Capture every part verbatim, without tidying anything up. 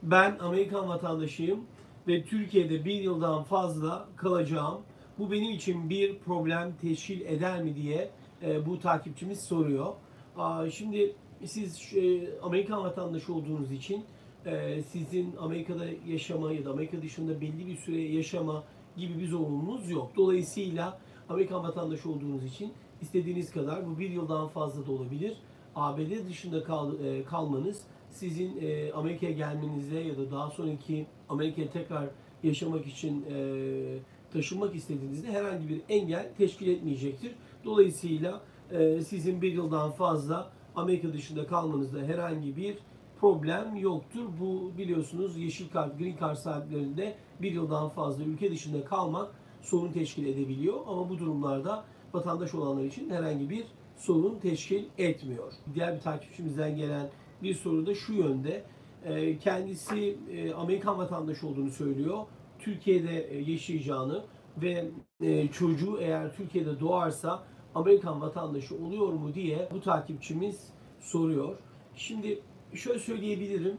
Ben Amerikan vatandaşıyım ve Türkiye'de bir yıldan fazla kalacağım. Bu benim için bir problem teşkil eder mi diye e, bu takipçimiz soruyor. Aa, şimdi siz e, Amerikan vatandaşı olduğunuz için e, sizin Amerika'da yaşama ya da Amerika dışında belli bir süre yaşama gibi bir zorunluluğunuz yok. Dolayısıyla Amerikan vatandaşı olduğunuz için istediğiniz kadar, bu bir yıldan fazla da olabilir, A B D dışında kal, e, kalmanız sizin e, Amerika'ya gelmenize ya da daha sonraki Amerika'ya tekrar yaşamak için e, taşınmak istediğinizde herhangi bir engel teşkil etmeyecektir. Dolayısıyla e, sizin bir yıldan fazla Amerika dışında kalmanızda herhangi bir problem yoktur. Bu biliyorsunuz yeşil kart, green card sahiplerinde bir yıldan fazla ülke dışında kalmak sorun teşkil edebiliyor. Ama bu durumlarda vatandaş olanlar için herhangi bir sorun teşkil etmiyor. Diğer bir takipçimizden gelen bir soru da şu yönde. E, Kendisi e, Amerikan vatandaşı olduğunu söylüyor. Türkiye'de e, yaşayacağını ve e, çocuğu eğer Türkiye'de doğarsa Amerikan vatandaşı oluyor mu diye bu takipçimiz soruyor. Şimdi şöyle söyleyebilirim.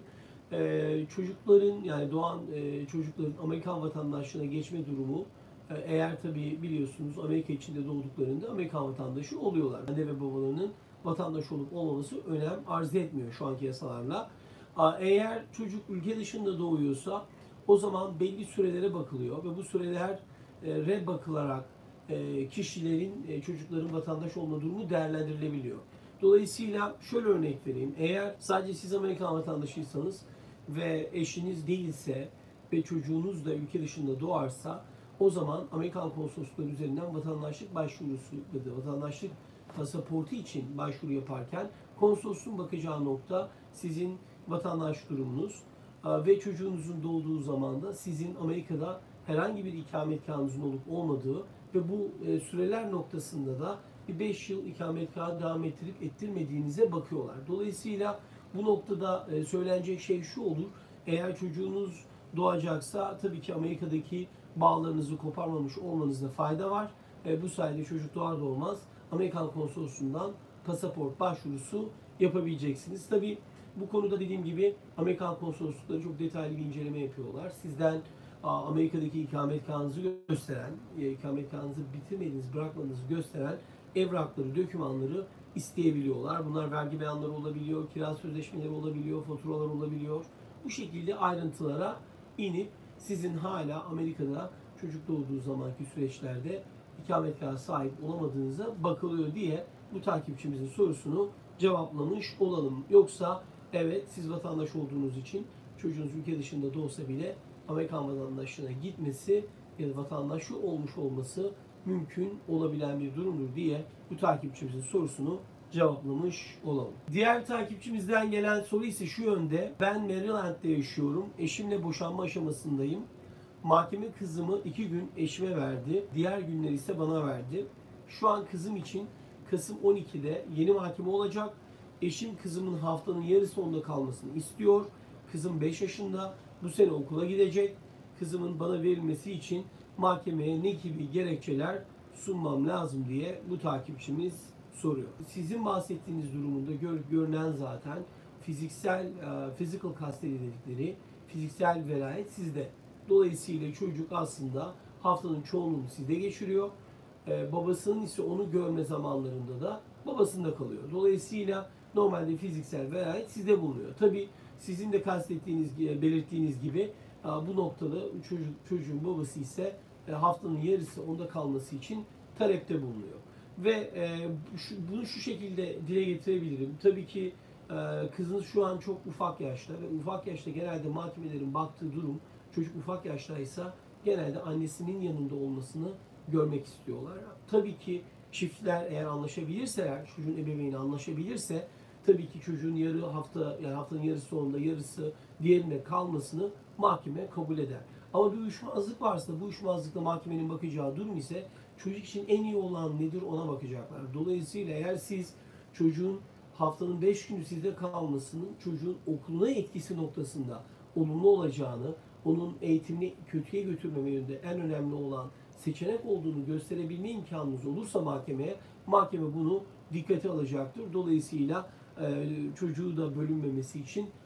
E, çocukların yani doğan e, çocukların Amerikan vatandaşlığına geçme durumu e, eğer tabii biliyorsunuz Amerika içinde doğduklarında Amerikan vatandaşı oluyorlar. Anne ve babalarının vatandaş olup olmaması önem arz etmiyor şu anki yasalarla. Eğer çocuk ülke dışında doğuyorsa o zaman belli sürelere bakılıyor ve bu süreler e, red bakılarak e, kişilerin, e, çocukların vatandaş olma durumu değerlendirilebiliyor. Dolayısıyla şöyle örnek vereyim. Eğer sadece siz Amerikan vatandaşıysanız ve eşiniz değilse ve çocuğunuz da ülke dışında doğarsa o zaman Amerikan konsoloslukları üzerinden vatandaşlık başvurusu ya da vatandaşlık pasaportu için başvuru yaparken konsolosluğun bakacağı nokta sizin vatandaş durumunuz ve çocuğunuzun doğduğu zaman da sizin Amerika'da herhangi bir ikametgahınızın olup olmadığı ve bu süreler noktasında da bir beş yıl ikametgahı devam ettirip ettirmediğinize bakıyorlar. Dolayısıyla bu noktada söylenecek şey şu olur. Eğer çocuğunuz doğacaksa tabii ki Amerika'daki bağlarınızı koparmamış olmanızda fayda var. Bu sayede çocuk doğar doğmaz Amerikan konsolosluğundan pasaport başvurusu yapabileceksiniz. Tabii bu konuda dediğim gibi Amerikan konsoloslukları çok detaylı bir inceleme yapıyorlar. Sizden Amerika'daki ikametgahınızı gösteren, ikametgahınızı bitirmediğinizi, bırakmadığınızı gösteren evrakları, dokümanları isteyebiliyorlar. Bunlar vergi beyanları olabiliyor, kira sözleşmeleri olabiliyor, faturalar olabiliyor. Bu şekilde ayrıntılara inip sizin hala Amerika'da çocuk doğduğu zamanki süreçlerde ikametgaha sahip olamadığınıza bakılıyor diye bu takipçimizin sorusunu cevaplamış olalım. Yoksa evet siz vatandaş olduğunuz için çocuğunuz ülke dışında doğsa bile Amerikan vatandaşlığına gitmesi ya da vatandaşı olmuş olması mümkün olabilen bir durumdur diye bu takipçimizin sorusunu cevaplamış olalım. Diğer takipçimizden gelen soru ise şu yönde. Ben Maryland'de yaşıyorum. Eşimle boşanma aşamasındayım. Mahkeme kızımı iki gün eşime verdi. Diğer günler ise bana verdi. Şu an kızım için Kasım on ikide yeni mahkeme olacak. Eşim kızımın haftanın yarı sonunda kalmasını istiyor. Kızım beş yaşında. Bu sene okula gidecek. Kızımın bana verilmesi için mahkemeye ne gibi gerekçeler sunmam lazım diye bu takipçimiz soruyor. Sizin bahsettiğiniz durumunda gör, görünen zaten fiziksel, uh, physical custody dedikleri fiziksel velayet sizde. Dolayısıyla çocuk aslında haftanın çoğunluğunu sizde geçiriyor. Ee, babasının ise onu görme zamanlarında da babasında kalıyor. Dolayısıyla normalde fiziksel velayet sizde bulunuyor. Tabii sizin de kastettiğiniz, belirttiğiniz gibi bu noktada çocuk, çocuğun babası ise haftanın yarısı onda kalması için talepte bulunuyor. Ve e, şu, bunu şu şekilde dile getirebilirim. Tabii ki e, kızınız şu an çok ufak yaşta ve ufak yaşta genelde mahkemelerin baktığı durum çocuk ufak yaştaysa genelde annesinin yanında olmasını görmek istiyorlar. Tabii ki çiftler eğer anlaşabilirseler, çocuğun ebeveyni anlaşabilirse tabii ki çocuğun yarı hafta yani haftanın yarısı sonunda yarısı diğerinde kalmasını mahkeme kabul eder. Ama bir uyuşmazlık varsa bu uyuşmazlıkta mahkemenin bakacağı durum ise çocuk için en iyi olan nedir ona bakacaklar. Dolayısıyla eğer siz çocuğun haftanın beş günü sizde kalmasının çocuğun okuluna etkisi noktasında olumlu olacağını, onun eğitimini kötüye götürmeme yönünde en önemli olan seçenek olduğunu gösterebilme imkanınız olursa mahkemeye, mahkeme bunu dikkate alacaktır. Dolayısıyla e, çocuğu da bölünmemesi için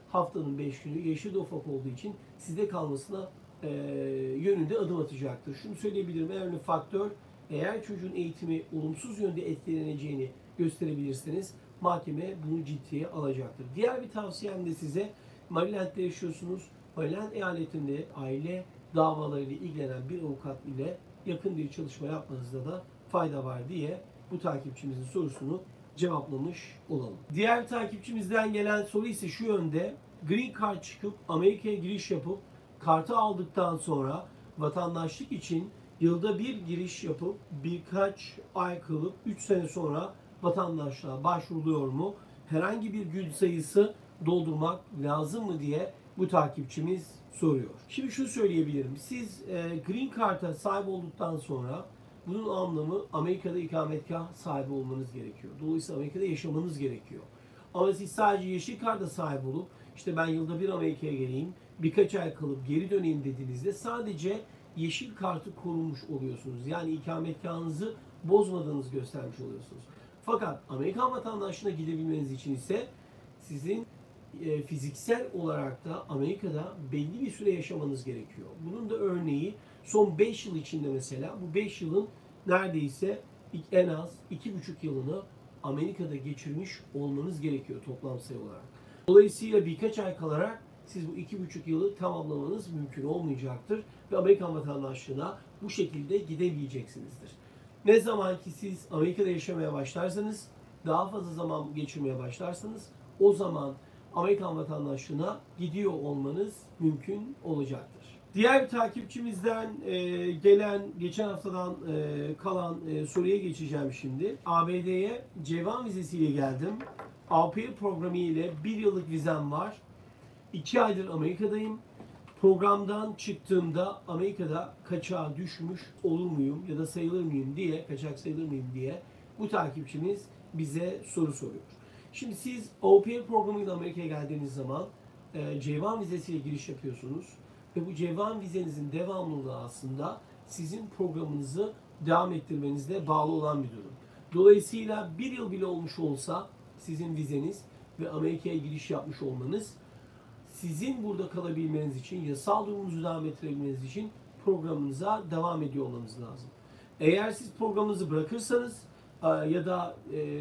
haftanın beş günü yaşı da ufak olduğu için sizde kalmasına e, yönünde adım atacaktır. Şunu söyleyebilirim, en önemli faktör, eğer çocuğun eğitimi olumsuz yönde etkileneceğini gösterebilirseniz mahkeme bunu ciddiye alacaktır. Diğer bir tavsiyem de size, Maryland'de yaşıyorsunuz. Maryland eyaletinde aile davalarıyla ilgilenen bir avukat ile yakın bir çalışma yapmanızda da fayda var diye bu takipçimizin sorusunu cevaplamış olalım. Diğer takipçimizden gelen soru ise şu yönde: Green Card çıkıp Amerika'ya giriş yapıp kartı aldıktan sonra vatandaşlık için yılda bir giriş yapıp birkaç ay kalıp üç sene sonra vatandaşlığa başvuruluyor mu? Herhangi bir gün sayısı doldurmak lazım mı diye bu takipçimiz soruyor. Şimdi şunu söyleyebilirim. Siz e, Green Card'a sahip olduktan sonra bunun anlamı Amerika'da ikametgah sahibi olmanız gerekiyor. Dolayısıyla Amerika'da yaşamanız gerekiyor. Ama siz sadece yeşil karta sahip olup işte ben yılda bir Amerika'ya geleyim, birkaç ay kalıp geri döneyim dediğinizde sadece yeşil kartı korumuş oluyorsunuz. Yani ikametgahınızı bozmadığınızı göstermiş oluyorsunuz. Fakat Amerikan vatandaşlığına gidebilmeniz için ise sizin e, fiziksel olarak da Amerika'da belli bir süre yaşamanız gerekiyor. Bunun da örneği son beş yıl içinde, mesela bu beş yılın neredeyse en az iki buçuk yılını Amerika'da geçirmiş olmanız gerekiyor toplam sayı olarak. Dolayısıyla birkaç ay kalarak siz bu iki buçuk yılı tamamlamanız mümkün olmayacaktır ve Amerikan vatandaşlığına bu şekilde gidemeyeceksinizdir. Ne zaman ki siz Amerika'da yaşamaya başlarsanız, daha fazla zaman geçirmeye başlarsanız, o zaman Amerikan vatandaşlığına gidiyor olmanız mümkün olacaktır. Diğer bir takipçimizden e, gelen, geçen haftadan e, kalan e, soruya geçeceğim şimdi. A B D'ye Cevan vizesiyle geldim. Au pair programı ile bir yıllık vizem var. iki aydır Amerika'dayım. Programdan çıktığımda Amerika'da kaçağa düşmüş olur muyum ya da sayılır mıyım diye, kaçak sayılır mıyım diye bu takipçimiz bize soru soruyor. Şimdi siz Au pair programıyla Amerika'ya geldiğiniz zaman e, Cevan vizesiyle giriş yapıyorsunuz. Ve bu Cevan vizenizin devamlılığı aslında sizin programınızı devam ettirmenizle bağlı olan bir durum. Dolayısıyla bir yıl bile olmuş olsa sizin vizeniz ve Amerika'ya giriş yapmış olmanız, sizin burada kalabilmeniz için, yasal durumunuzu devam ettirebilmeniz için programınıza devam ediyor olmanız lazım. Eğer siz programınızı bırakırsanız ya da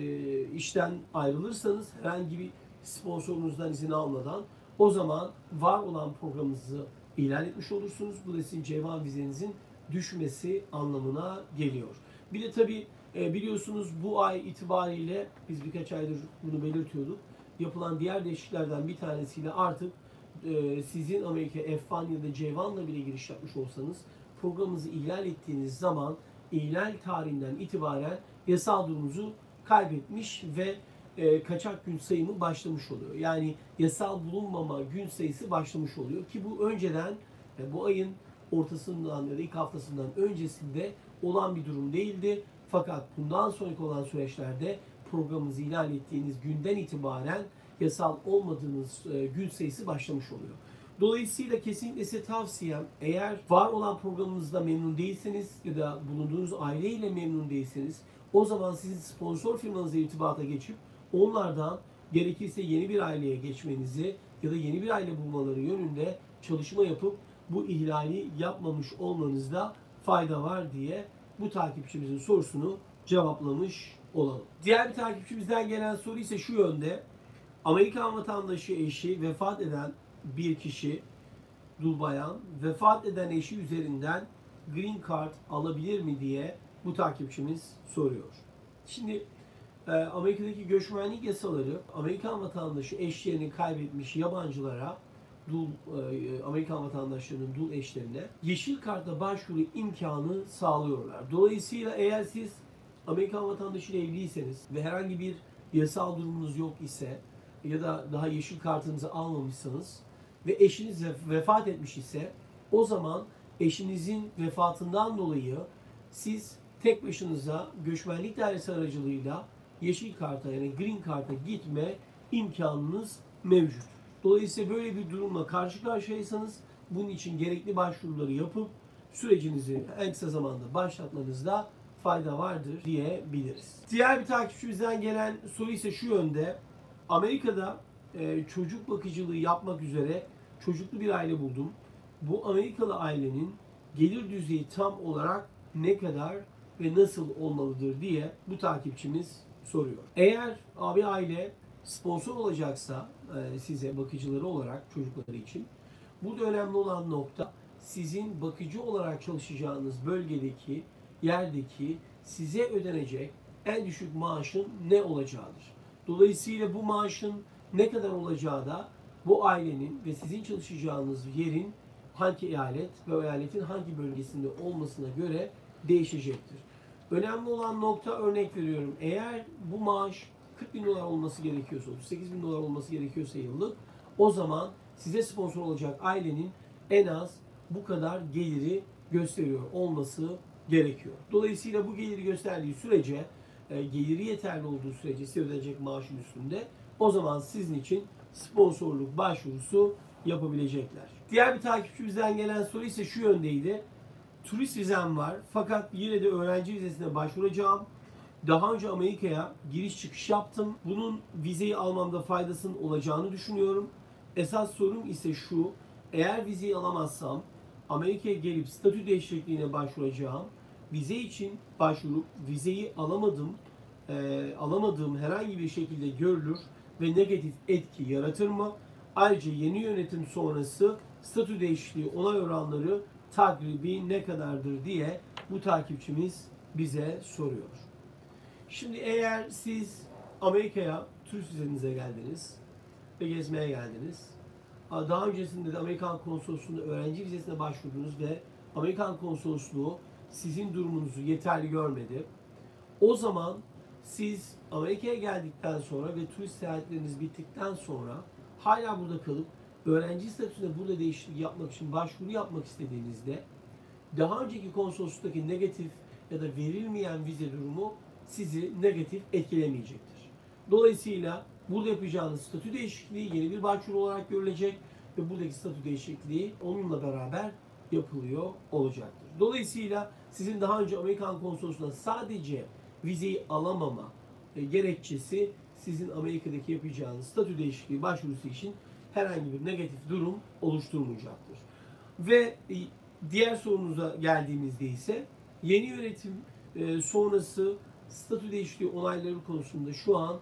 işten ayrılırsanız herhangi bir sponsorunuzdan izin almadan, o zaman var olan programınızı ilan etmiş olursunuz. Bu da sizin Cevan vizenizin düşmesi anlamına geliyor. Bir de tabii biliyorsunuz bu ay itibariyle, biz birkaç aydır bunu belirtiyorduk, yapılan diğer değişikliklerden bir tanesiyle artık sizin Amerika F bir ya da Cevan'la bile giriş yapmış olsanız, programınızı ihlal ettiğiniz zaman ihlal tarihinden itibaren yasal durumunuzu kaybetmiş ve e, kaçak gün sayımı başlamış oluyor. Yani yasal bulunmama gün sayısı başlamış oluyor ki bu önceden, e, bu ayın ortasından ya da ilk haftasından öncesinde olan bir durum değildi. Fakat bundan sonraki olan süreçlerde programınızı ihlal ettiğiniz günden itibaren yasal olmadığınız e, gün sayısı başlamış oluyor. Dolayısıyla kesinlikle size tavsiyem, eğer var olan programınızda memnun değilseniz ya da bulunduğunuz aileyle memnun değilseniz, o zaman sizin sponsor firmanızla irtibata geçip onlardan gerekirse yeni bir aileye geçmenizi ya da yeni bir aile bulmaları yönünde çalışma yapıp bu ihlali yapmamış olmanızda fayda var diye bu takipçimizin sorusunu cevaplamış olalım. Diğer bir takipçimizden gelen soru ise şu yönde: Amerikan vatandaşı eşi vefat eden bir kişi, dul bayan, vefat eden eşi üzerinden Green Card alabilir mi diye bu takipçimiz soruyor. Şimdi Amerika'daki göçmenlik yasaları Amerikan vatandaşı eşlerini kaybetmiş yabancılara, dul Amerikan vatandaşlarının dul eşlerine yeşil karta başvuru imkanı sağlıyorlar. Dolayısıyla eğer siz Amerikan vatandaşı ile evliyseniz ve herhangi bir yasal durumunuz yok ise ya da daha yeşil kartınızı almamışsanız ve eşiniz vefat etmiş ise, o zaman eşinizin vefatından dolayı siz tek başınıza göçmenlik dairesi aracılığıyla yeşil karta, yani Green Card'a gitme imkanınız mevcut. Dolayısıyla böyle bir durumla karşı karşıyaysanız bunun için gerekli başvuruları yapıp sürecinizi en kısa zamanda başlatmanızda fayda vardır diyebiliriz. Diğer bir takipçimizden gelen soru ise şu yönde: Amerika'da e, çocuk bakıcılığı yapmak üzere çocuklu bir aile buldum. Bu Amerikalı ailenin gelir düzeyi tam olarak ne kadar ve nasıl olmalıdır diye bu takipçimiz soruyor. Eğer abi aile sponsor olacaksa e, size bakıcıları olarak çocukları için, burada önemli olan nokta sizin bakıcı olarak çalışacağınız bölgedeki, yerdeki size ödenecek en düşük maaşın ne olacağıdır. Dolayısıyla bu maaşın ne kadar olacağı da bu ailenin ve sizin çalışacağınız yerin hangi eyalet ve o eyaletin hangi bölgesinde olmasına göre değişecektir. Önemli olan nokta, örnek veriyorum, eğer bu maaş kırk bin dolar olması gerekiyorsa, otuz sekiz bin dolar olması gerekiyorsa yıllık, o zaman size sponsor olacak ailenin en az bu kadar geliri gösteriyor olması gerekiyor. Dolayısıyla bu geliri gösterdiği sürece, e, geliri yeterli olduğu sürece size ödenecek maaşın üstünde, o zaman sizin için sponsorluk başvurusu yapabilecekler. Diğer bir takipçimizden gelen soru ise şu yöndeydi. Turist vizem var fakat yine de öğrenci vizesine başvuracağım. Daha önce Amerika'ya giriş çıkış yaptım. Bunun vizeyi almamda faydasının olacağını düşünüyorum. Esas sorun ise şu: eğer vizeyi alamazsam Amerika'ya gelip statü değişikliğine başvuracağım. Vize için başvurup vizeyi alamadım, e, alamadığım herhangi bir şekilde görülür ve negatif etki yaratır mı? Ayrıca yeni yönetim sonrası statü değişikliği onay oranları takribi ne kadardır diye bu takipçimiz bize soruyor. Şimdi eğer siz Amerika'ya turist vizenize geldiniz ve gezmeye geldiniz, daha öncesinde de Amerikan konsolosluğunda öğrenci vizesine başvurdunuz ve Amerikan konsolosluğu sizin durumunuzu yeterli görmedi, o zaman siz Amerika'ya geldikten sonra ve turist seyahatleriniz bittikten sonra hala burada kalıp öğrenci statüsünde burada değişiklik yapmak için başvuru yapmak istediğinizde daha önceki konsolosluktaki negatif ya da verilmeyen vize durumu sizi negatif etkilemeyecektir. Dolayısıyla burada yapacağınız statü değişikliği yeni bir başvuru olarak görülecek ve buradaki statü değişikliği onunla beraber yapılıyor olacaktır. Dolayısıyla sizin daha önce Amerikan konsolosluğuna sadece vizeyi alamama e, gerekçesi sizin Amerika'daki yapacağınız statü değişikliği başvurusu için herhangi bir negatif durum oluşturmayacaktır. Ve e, diğer sorunuza geldiğimizde ise yeni yönetim e, sonrası statü değişikliği onayları konusunda şu an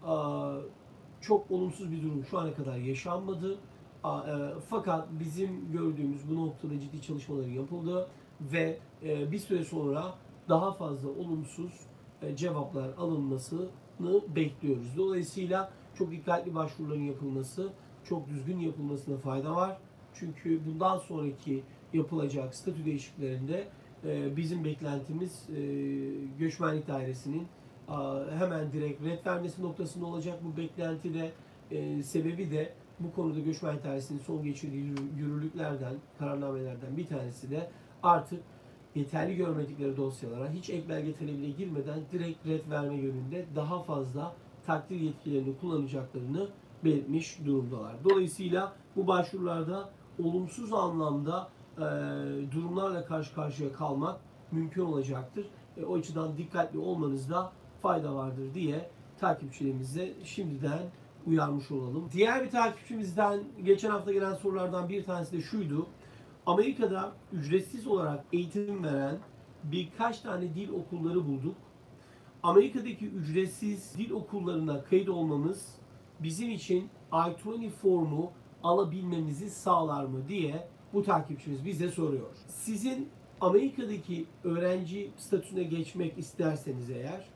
a, çok olumsuz bir durum şu ana kadar yaşanmadı. A, e, fakat bizim gördüğümüz bu noktada ciddi çalışmaları yapıldı ve e, bir süre sonra daha fazla olumsuz e, cevaplar alınmasını bekliyoruz. Dolayısıyla çok dikkatli başvuruların yapılması, çok düzgün yapılmasına fayda var. Çünkü bundan sonraki yapılacak statü değişikliklerinde e, bizim beklentimiz e, Göçmenlik Dairesi'nin a, hemen direkt red vermesi noktasında olacak. Bu beklentide e, sebebi de bu konuda Göçmenlik Dairesi'nin son geçirdiği yürürlüklerden, kararnamelerden bir tanesi de artık yeterli görmedikleri dosyalara hiç ek belge talebiyle girmeden direkt red verme yönünde daha fazla takdir yetkilerini kullanacaklarını belirtmiş durumdalar. Dolayısıyla bu başvurularda olumsuz anlamda e, durumlarla karşı karşıya kalmak mümkün olacaktır. E, o açıdan dikkatli olmanızda fayda vardır diye takipçilerimize şimdiden uyarmış olalım. Diğer bir takipçimizden geçen hafta gelen sorulardan bir tanesi de şuydu: Amerika'da ücretsiz olarak eğitim veren birkaç tane dil okulları bulduk. Amerika'daki ücretsiz dil okullarına kayıt olmamız bizim için I yirmi formu alabilmemizi sağlar mı diye bu takipçimiz bize soruyor. Sizin Amerika'daki öğrenci statüsüne geçmek isterseniz eğer,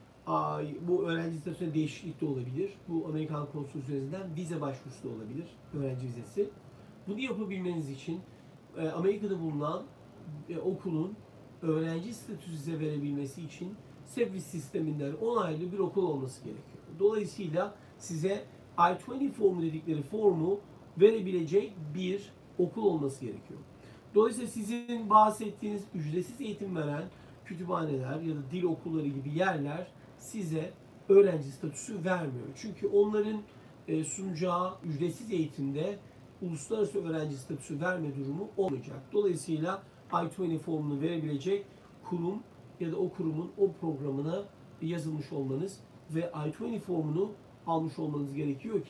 bu öğrenci statüsüne değişiklik de olabilir. Bu Amerikan konsolosluğu üzerinden vize başvurusu da olabilir, öğrenci vizesi. Bunu yapabilmeniz için Amerika'da bulunan okulun öğrenci statüsü size verebilmesi için SEVIS sisteminden onaylı bir okul olması gerekiyor. Dolayısıyla size I yirmi formu dedikleri formu verebilecek bir okul olması gerekiyor. Dolayısıyla sizin bahsettiğiniz ücretsiz eğitim veren kütüphaneler ya da dil okulları gibi yerler size öğrenci statüsü vermiyor. Çünkü onların sunacağı ücretsiz eğitimde uluslararası öğrenci statüsü verme durumu olmayacak. Dolayısıyla I yirmi formunu verebilecek kurum ya da o kurumun o programına yazılmış olmanız ve I yirmi formunu almış olmanız gerekiyor ki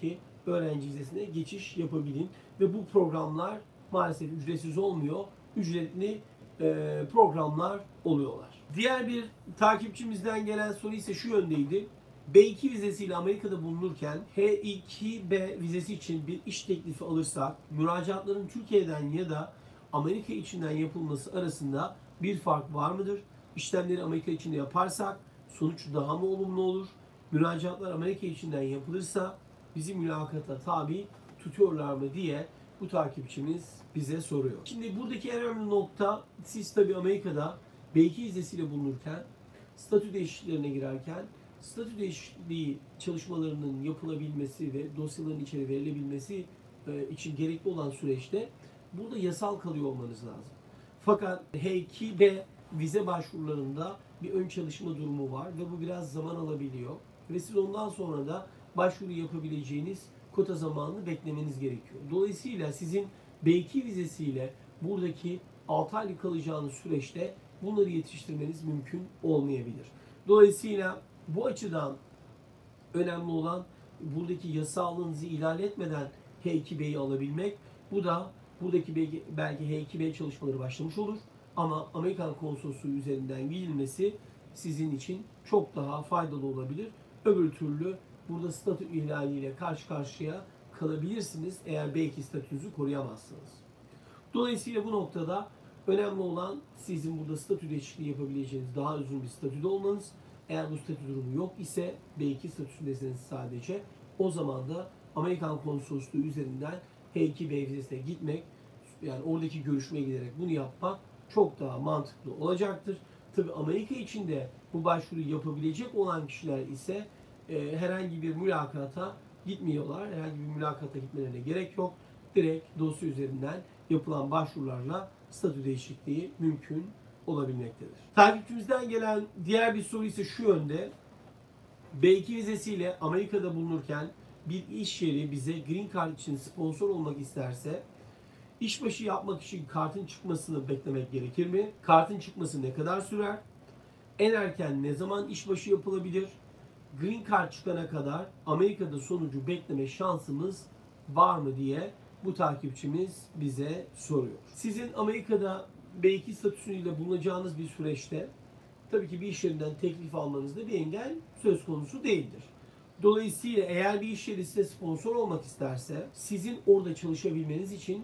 öğrenci vizesine geçiş yapabilin. Ve bu programlar maalesef ücretsiz olmuyor. Ücretli e, programlar oluyorlar. Diğer bir takipçimizden gelen soru ise şu yöndeydi. B iki vizesiyle Amerika'da bulunurken H iki B vizesi için bir iş teklifi alırsak müracaatların Türkiye'den ya da Amerika içinden yapılması arasında bir fark var mıdır? İşlemleri Amerika içinde yaparsak sonuç daha mı olumlu olur? Müracaatlar Amerika içinden yapılırsa bizi mülakata tabi tutuyorlar mı diye bu takipçimiz bize soruyor. Şimdi buradaki en önemli nokta, siz tabi Amerika'da B iki vizesiyle bulunurken, statü değişikliklerine girerken, statü değişikliği çalışmalarının yapılabilmesi ve dosyaların içeri verilebilmesi için gerekli olan süreçte burada yasal kalıyor olmanız lazım. Fakat H iki B vize başvurularında bir ön çalışma durumu var ve bu biraz zaman alabiliyor. Ve siz ondan sonra da başvuru yapabileceğiniz kota zamanını beklemeniz gerekiyor. Dolayısıyla sizin B iki vizesiyle buradaki altı aylık kalacağınız süreçte bunları yetiştirmeniz mümkün olmayabilir. Dolayısıyla bu açıdan önemli olan buradaki yasalınızı ihlal etmeden H iki B'yi alabilmek. Bu da buradaki belki, belki H iki B çalışmaları başlamış olur. Ama Amerikan konsolosluğu üzerinden gidilmesi sizin için çok daha faydalı olabilir. Öbür türlü burada statü ihlaliyle karşı karşıya kalabilirsiniz eğer B iki statünüzü koruyamazsınız. Dolayısıyla bu noktada önemli olan sizin burada statü değişikliği yapabileceğiniz daha uzun bir statüde olmanız. Eğer bu statü durumu yok ise B iki statüsündesiniz sadece. O zaman da Amerikan konsolosluğu üzerinden H iki B vizesine gitmek, yani oradaki görüşmeye giderek bunu yapmak çok daha mantıklı olacaktır. Tabii Amerika içinde bu başvuruyu yapabilecek olan kişiler ise e, herhangi bir mülakata gitmiyorlar. Herhangi bir mülakata gitmelerine gerek yok. Direkt dosya üzerinden yapılan başvurularla statü değişikliği mümkün olabilmektedir. Takipçimizden gelen diğer bir soru ise şu yönde. B iki vizesiyle Amerika'da bulunurken bir iş yeri bize Green Card için sponsor olmak isterse işbaşı yapmak için kartın çıkmasını beklemek gerekir mi? Kartın çıkması ne kadar sürer? En erken ne zaman işbaşı yapılabilir? Green Card çıkana kadar Amerika'da sonucu bekleme şansımız var mı diye bu takipçimiz bize soruyor. Sizin Amerika'da B iki statüsüyle bulunacağınız bir süreçte tabii ki bir iş yerinden teklif almanızda bir engel söz konusu değildir. Dolayısıyla eğer bir iş yeri size sponsor olmak isterse sizin orada çalışabilmeniz için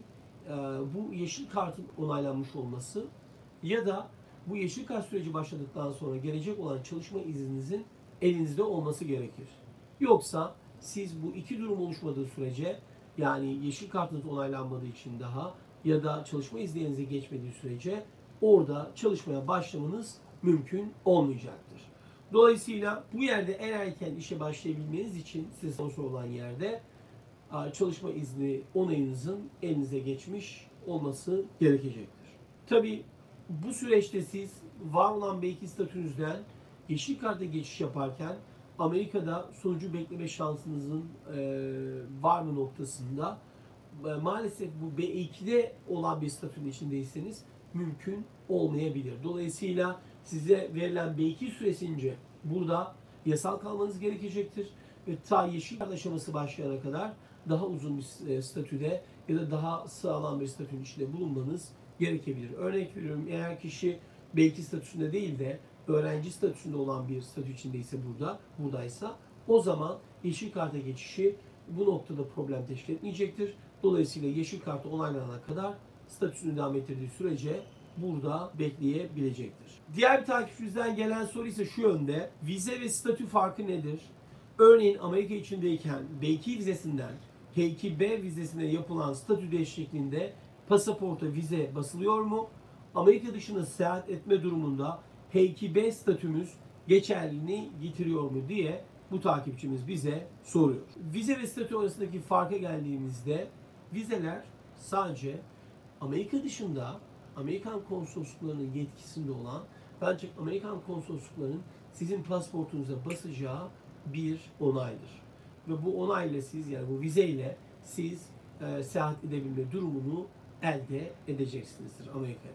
bu yeşil kartın onaylanmış olması ya da bu yeşil kart süreci başladıktan sonra gelecek olan çalışma izninizin elinizde olması gerekir. Yoksa siz bu iki durum oluşmadığı sürece, yani yeşil kartınız onaylanmadığı için daha ya da çalışma izninize geçmediği sürece orada çalışmaya başlamanız mümkün olmayacaktır. Dolayısıyla bu yerde en erken işe başlayabilmeniz için size sponsor olan yerde çalışma izni onayınızın elinize geçmiş olması gerekecektir. Tabii bu süreçte siz var olan B iki statünüzden yeşil karta geçiş yaparken Amerika'da sonucu bekleme şansınızın e, var mı noktasında e, maalesef bu B iki'de olan bir statünün içindeyseniz mümkün olmayabilir. Dolayısıyla size verilen B iki süresince burada yasal kalmanız gerekecektir ve ta yeşil kart aşaması başlayana kadar daha uzun bir statüde ya da daha sağlam bir statünün içinde bulunmanız gerekebilir. Örnek veriyorum, eğer kişi B iki statüsünde değil de öğrenci statüsünde olan bir statü içindeyse burada, buradaysa o zaman yeşil karta geçişi bu noktada problem teşkil etmeyecektir. Dolayısıyla yeşil kartı onaylanana kadar statüsünü devam ettirdiği sürece burada bekleyebilecektir. Diğer bir takipçimizden gelen soru ise şu yönde. Vize ve statü farkı nedir? Örneğin Amerika içindeyken B iki vizesinden H iki B vizesine yapılan statü değişikliğinde pasaporta vize basılıyor mu? Amerika dışına seyahat etme durumunda H iki B statümüz geçerliliğini getiriyor mu diye bu takipçimiz bize soruyor. Vize ve statü arasındaki farka geldiğimizde vizeler sadece Amerika dışında Amerikan konsolosluklarının yetkisinde olan, ancak Amerikan konsolosluklarının sizin pasaportunuza basacağı bir onaydır. Ve bu onayla siz, yani bu vizeyle siz e, seyahat edebilme durumunu elde edeceksinizdir Amerika'ya.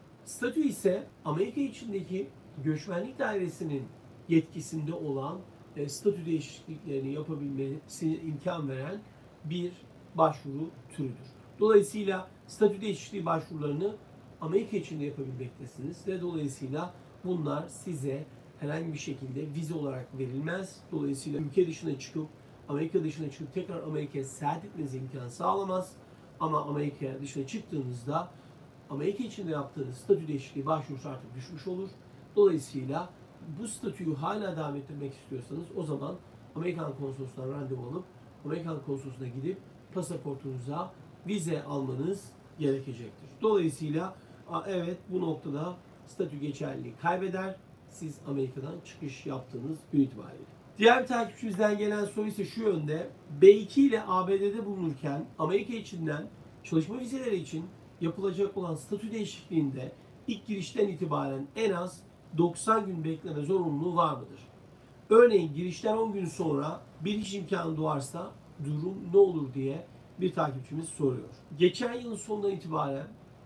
Statü ise Amerika içindeki göçmenlik dairesinin yetkisinde olan e, statü değişikliklerini yapabilmesine imkan veren bir başvuru türüdür. Dolayısıyla statü değişikliği başvurularını Amerika içinde yapabilmektesiniz ve dolayısıyla bunlar size herhangi bir şekilde vize olarak verilmez. Dolayısıyla ülke dışına çıkıp Amerika dışına çıkıp tekrar Amerika'ya seyahat etmenize imkan sağlamaz. Ama Amerika dışına çıktığınızda Amerika içinde yaptığınız statü değişikliği başvurusu artık düşmüş olur. Dolayısıyla bu statüyü hala devam ettirmek istiyorsanız o zaman Amerikan konsolosundan randevu alıp Amerikan konsolosluğuna gidip pasaportunuza vize almanız gerekecektir. Dolayısıyla evet bu noktada statü geçerliliği kaybeder. Siz Amerika'dan çıkış yaptığınız gün itibariyle. Diğer bir takipçimizden gelen soru ise şu yönde. B iki ile A B D'de bulunurken Amerika içinden çalışma vizeleri için yapılacak olan statü değişikliğinde ilk girişten itibaren en az doksan gün bekleme zorunluluğu var mıdır? Örneğin girişten on gün sonra bir iş imkanı doğarsa durum ne olur diye bir takipçimiz soruyor. Geçen yılın sonundan itibaren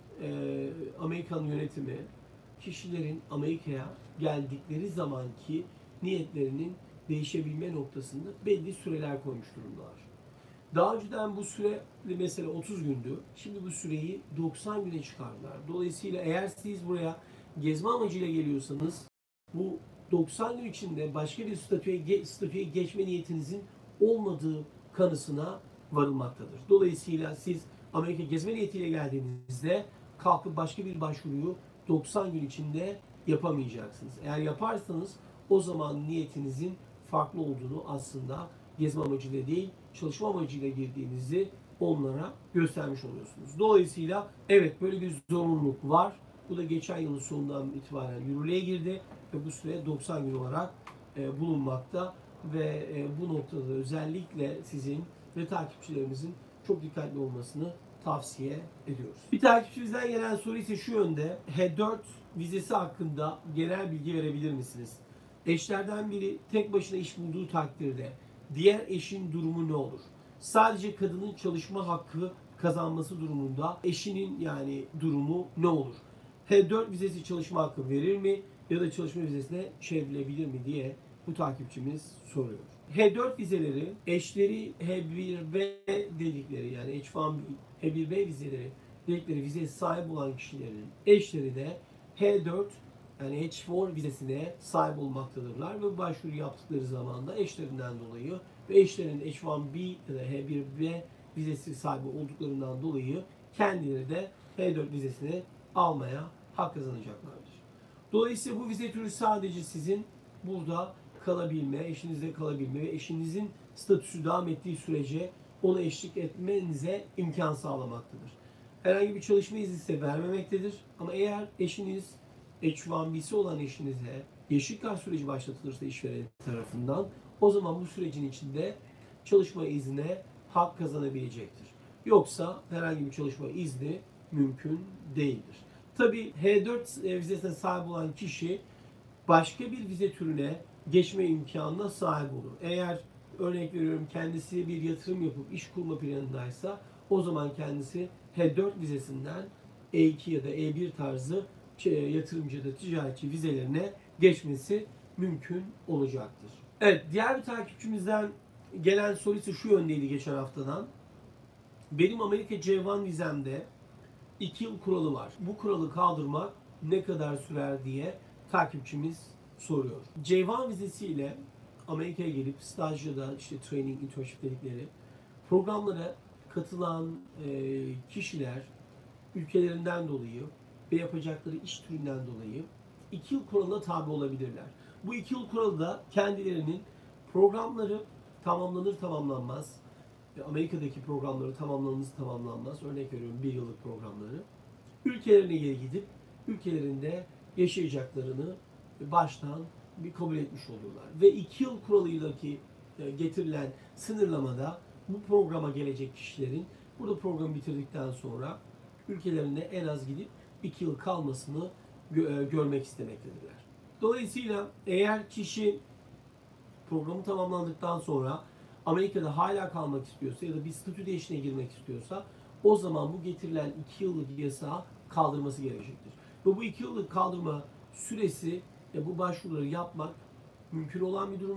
e, Amerikan yönetimi kişilerin Amerika'ya geldikleri zamanki niyetlerinin değişebilme noktasında belli süreler koymuş durumdalar. Daha önceden bu süre mesela otuz gündü. Şimdi bu süreyi doksan güne çıkardılar. Dolayısıyla eğer siz buraya gezme amacıyla geliyorsanız bu doksan gün içinde başka bir statüye, statüye geçme niyetinizin olmadığı kanısına varılmaktadır. Dolayısıyla siz Amerika gezme niyetiyle geldiğinizde kalkıp başka bir başvuruyu doksan gün içinde yapamayacaksınız. Eğer yaparsanız o zaman niyetinizin farklı olduğunu aslında gezme amacıyla değil, çalışma amacıyla girdiğinizi onlara göstermiş oluyorsunuz. Dolayısıyla evet böyle bir zorunluluk var. Bu da geçen yılın sonundan itibaren yürürlüğe girdi ve bu süre doksan gün olarak e, bulunmakta ve e, bu noktada özellikle sizin ve takipçilerimizin çok dikkatli olmasını tavsiye ediyoruz. Bir takipçimizden gelen soru ise şu yönde. H dört vizesi hakkında genel bilgi verebilir misiniz? Eşlerden biri tek başına iş bulduğu takdirde diğer eşin durumu ne olur? Sadece kadının çalışma hakkı kazanması durumunda eşinin yani durumu ne olur? H dört vizesi çalışma hakkı verir mi ya da çalışma vizesine çevrilebilir mi diye bu takipçimiz soruyor. H dört vizeleri eşleri H bir B dedikleri yani H bir B, H bir B vizeleri dedikleri vizeye sahip olan kişilerin eşleri de H dört yani H dört vizesine sahip olmaktadırlar ve başvuru yaptıkları zaman da eşlerinden dolayı ve eşlerin H bir B ya da H bir B vizesi sahibi olduklarından dolayı kendileri de H dört vizesini almaya hak kazanacaklardır. Dolayısıyla bu vize türü sadece sizin burada kalabilme, eşinizle kalabilme ve eşinizin statüsü devam ettiği sürece ona eşlik etmenize imkan sağlamaktadır. Herhangi bir çalışma izni ise vermemektedir. Ama eğer eşiniz H bir B'si olan eşinize yeşil kart süreci başlatılırsa işveren tarafından o zaman bu sürecin içinde çalışma iznine hak kazanabilecektir. Yoksa herhangi bir çalışma izni mümkün değildir. Tabii H dört vizesine sahip olan kişi başka bir vize türüne geçme imkanına sahip olur. Eğer örnek veriyorum kendisi bir yatırım yapıp iş kurma planındaysa o zaman kendisi H dört vizesinden E iki ya da E bir tarzı yatırımcı ya da ticaretçi vizelerine geçmesi mümkün olacaktır. Evet, diğer bir takipçimizden gelen soru ise şu yöndeydi geçen haftadan. Benim Amerika C bir vizemde iki yıl kuralı var. Bu kuralı kaldırmak ne kadar sürer diye takipçimiz soruyor. C bir vizesiyle Amerika'ya gelip staj ya da işte training, internship dedikleri programlara katılan e, kişiler ülkelerinden dolayı ve yapacakları iş türünden dolayı iki yıl kuralına tabi olabilirler. Bu iki yıl kuralı da kendilerinin programları tamamlanır tamamlanmaz, Amerika'daki programları tamamlanır tamamlanmaz, örnek veriyorum bir yıllık programları, ülkelerine geri gidip ülkelerinde yaşayacaklarını baştan bir kabul etmiş oluyorlar. Ve iki yıl kuralıyla ki getirilen sınırlamada bu programa gelecek kişilerin burada programı bitirdikten sonra ülkelerine en az gidip iki yıl kalmasını gö- görmek istemektedirler. Dolayısıyla eğer kişi programı tamamlandıktan sonra Amerika'da hala kalmak istiyorsa ya da bir statü değişikliğine girmek istiyorsa o zaman bu getirilen iki yıllık yasağı kaldırması gerekecektir. Ve bu iki yıllık kaldırma süresi ya bu başvuruları yapmak mümkün olan bir durumdur.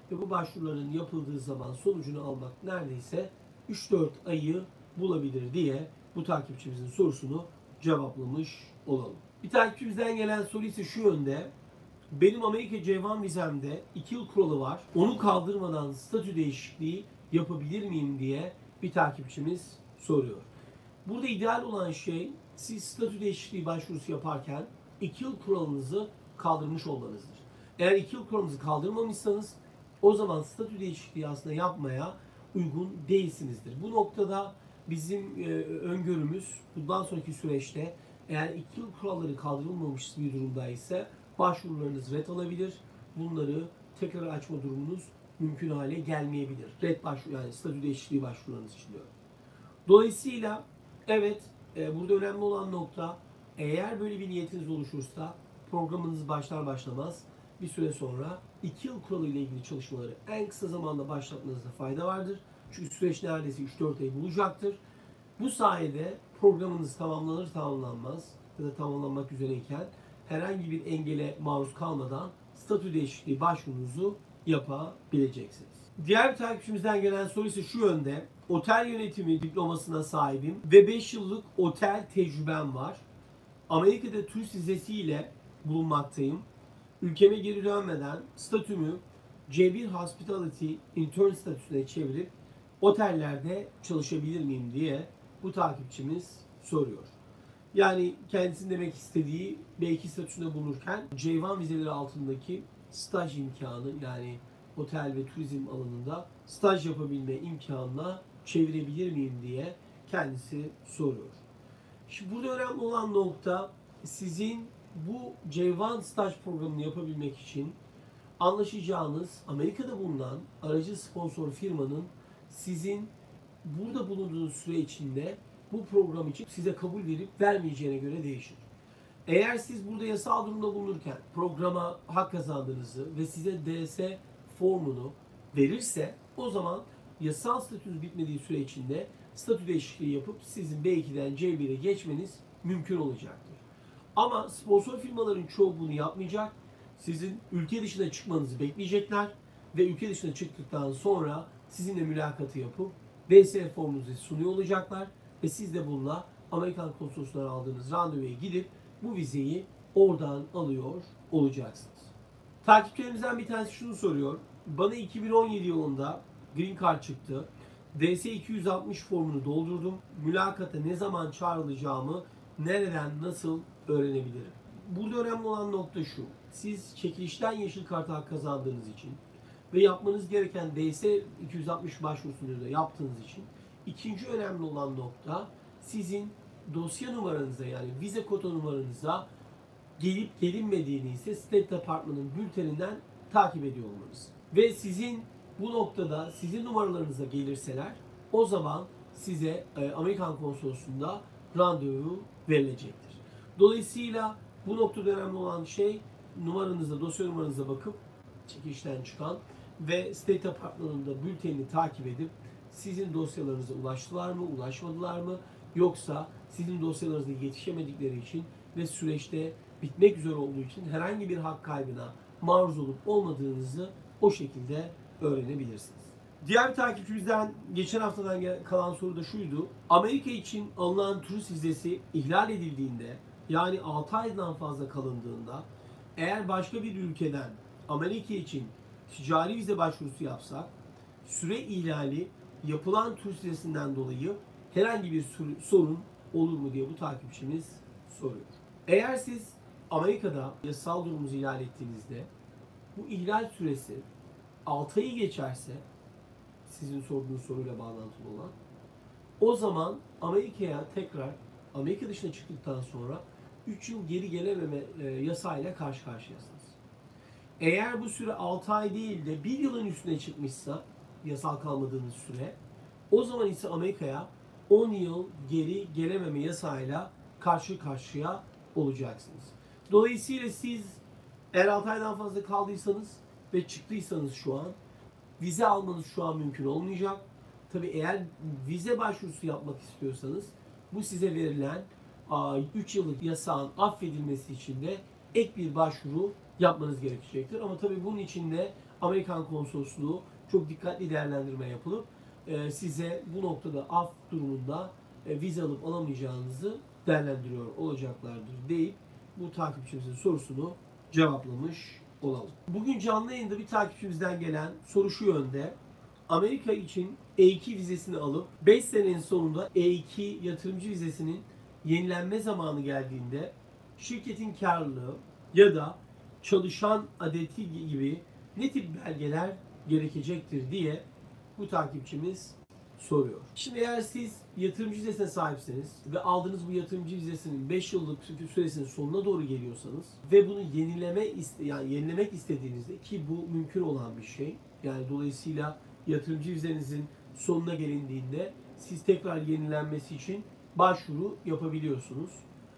ve bu başvuruların yapıldığı zaman sonucunu almak neredeyse üç dört ayı bulabilir diye bu takipçimizin sorusunu cevaplamış olalım. Bir takipçimizden gelen soru ise şu yönde. Benim Amerika C bir vizemde iki yıl kuralı var. Onu kaldırmadan statü değişikliği yapabilir miyim diye bir takipçimiz soruyor. Burada ideal olan şey siz statü değişikliği başvurusu yaparken iki yıl kuralınızı kaldırmış olmanızdır. Eğer iki yıl kuralınızı kaldırmamışsanız o zaman statü değişikliği aslında yapmaya uygun değilsinizdir. Bu noktada bizim e, öngörümüz bundan sonraki süreçte eğer iki yıl kuralları kaldırılmamış bir durumda ise başvurularınız ret alabilir. Bunları tekrar açma durumunuz mümkün hale gelmeyebilir. Ret başvuru yani statü değişikliği başvurularınız için diyorum. Dolayısıyla evet e, burada önemli olan nokta eğer böyle bir niyetiniz oluşursa programınız başlar başlamaz bir süre sonra iki yıl kuralı ile ilgili çalışmaları en kısa zamanda başlatmanızda fayda vardır. Çünkü süreç neredeyse üç dört ay bulacaktır. Bu sayede programınız tamamlanır tamamlanmaz ya da tamamlanmak üzereyken herhangi bir engele maruz kalmadan statü değişikliği başvurunuzu yapabileceksiniz. Diğer bir takipçimizden gelen soru ise şu yönde. Otel yönetimi diplomasına sahibim ve beş yıllık otel tecrübem var. Amerika'da turist vizesiyle bulunmaktayım. Ülkeme geri dönmeden statümü C bir Hospitality Intern statüsüne çevirip otellerde çalışabilir miyim diye bu takipçimiz soruyor. Yani kendisinin demek istediği B iki statüsünde bulunurken C bir vizeleri altındaki staj imkanı yani otel ve turizm alanında staj yapabilme imkanına çevirebilir miyim diye kendisi soruyor. Şimdi burada önemli olan nokta sizin bu C bir staj programını yapabilmek için anlaşacağınız Amerika'da bulunan aracı sponsor firmanın sizin burada bulunduğunuz süre içinde bu program için size kabul verip vermeyeceğine göre değişir. Eğer siz burada yasal durumda bulunurken programa hak kazandığınızı ve size D S formunu verirse o zaman yasal statünüz bitmediği süre içinde statü değişikliği yapıp sizin B iki'den C bir'e geçmeniz mümkün olacaktır. Ama sponsor firmaların çoğu bunu yapmayacak. Sizin ülke dışına çıkmanızı bekleyecekler ve ülke dışına çıktıktan sonra sizinle mülakatı yapıp D S formunuzu sunuyor olacaklar ve siz de bununla Amerikan konsolosluğundan aldığınız randevuya gidip bu vizeyi oradan alıyor olacaksınız. Takipçilerimizden bir tanesi şunu soruyor. Bana iki bin on yedi yılında Green Card çıktı. D S iki yüz altmış formunu doldurdum. Mülakata ne zaman çağrılacağımı nereden nasıl öğrenebilirim? Burada önemli olan nokta şu. Siz çekilişten yeşil kartı hak kazandığınız için ve yapmanız gereken D S iki yüz altmış başvurusunu da yaptığınız için ikinci önemli olan nokta sizin dosya numaranıza yani vize kota numaranıza gelip gelinmediğini ise State Department'ın bülteninden takip ediyor olmanız. Ve sizin bu noktada sizin numaralarınıza gelirseler o zaman size Amerikan konsolosluğunda randevu verilecektir. Dolayısıyla bu noktada önemli olan şey numaranıza, dosya numaranıza bakıp çekilişten çıkan ve State Department'ın da bültenini takip edip sizin dosyalarınıza ulaştılar mı, ulaşmadılar mı yoksa sizin dosyalarınıza yetişemedikleri için ve süreçte bitmek üzere olduğu için herhangi bir hak kaybına maruz olup olmadığınızı o şekilde öğrenebilirsiniz. Diğer bir takipçimizden geçen haftadan kalan soru da şuydu. Amerika için alınan turist vizesi ihlal edildiğinde yani altı aydan fazla kalındığında eğer başka bir ülkeden Amerika için ticari vize başvurusu yapsak süre ihlali yapılan turist vizesinden dolayı herhangi bir sorun olur mu diye bu takipçimiz soruyor. Eğer siz Amerika'da yasal durumunuzu ihlal ettiğinizde bu ihlal süresi altı ayı geçerse sizin sorduğunuz soruyla bağlantılı olan o zaman Amerika'ya tekrar Amerika dışına çıktıktan sonra üç yıl geri gelememe e, yasayla karşı karşıyasınız. Eğer bu süre altı ay değil de bir yılın üstüne çıkmışsa yasal kalmadığınız süre o zaman ise Amerika'ya on yıl geri gelememe yasayla karşı karşıya olacaksınız. Dolayısıyla siz eğer altı aydan fazla kaldıysanız ve çıktıysanız şu an vize almanız şu an mümkün olmayacak. Tabii eğer vize başvurusu yapmak istiyorsanız bu size verilen üç yıllık yasağın affedilmesi için de ek bir başvuru yapmanız gerekecektir. Ama tabii bunun için de Amerikan Konsolosluğu çok dikkatli değerlendirme yapılıp e, size bu noktada af durumunda e, vize alıp alamayacağınızı değerlendiriyor olacaklardır deyip bu takipçimizin sorusunu cevaplamış olalım. Bugün canlı yayında bir takipçimizden gelen soru şu yönde. Amerika için E iki vizesini alıp beş senenin sonunda E iki yatırımcı vizesinin yenilenme zamanı geldiğinde şirketin karlılığı ya da çalışan adeti gibi ne tip belgeler gerekecektir diye bu takipçimiz soruyor. Şimdi eğer siz yatırımcı vizesine sahipseniz ve aldığınız bu yatırımcı vizesinin beş yıllık süresinin sonuna doğru geliyorsanız ve bunu yenileme yani yenilemek istediğinizde, ki bu mümkün olan bir şey. Yani dolayısıyla yatırımcı vizenizin sonuna gelindiğinde siz tekrar yenilenmesi için başvuru yapabiliyorsunuz.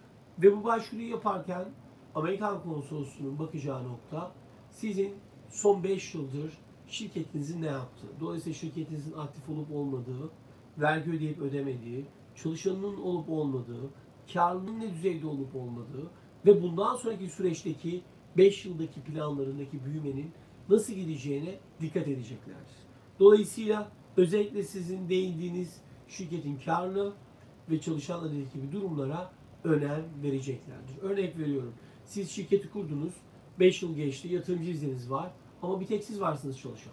Ve bu başvuruyu yaparken Amerikan Konsolosluğu'nun bakacağı nokta sizin son beş yıldır şirketinizin ne yaptığı. Dolayısıyla şirketinizin aktif olup olmadığı, vergi ödeyip ödemediği, çalışanının olup olmadığı, karlılığının ne düzeyde olup olmadığı ve bundan sonraki süreçteki beş yıldaki planlarındaki büyümenin nasıl gideceğine dikkat edeceklerdir. Dolayısıyla özellikle sizin değindiğiniz şirketin karlılığı ve çalışan adeti gibi durumlara önem vereceklerdir. Örnek veriyorum. Siz şirketi kurdunuz, beş yıl geçti, yatırımcı vizeniz var ama bir tek siz varsınız çalışan.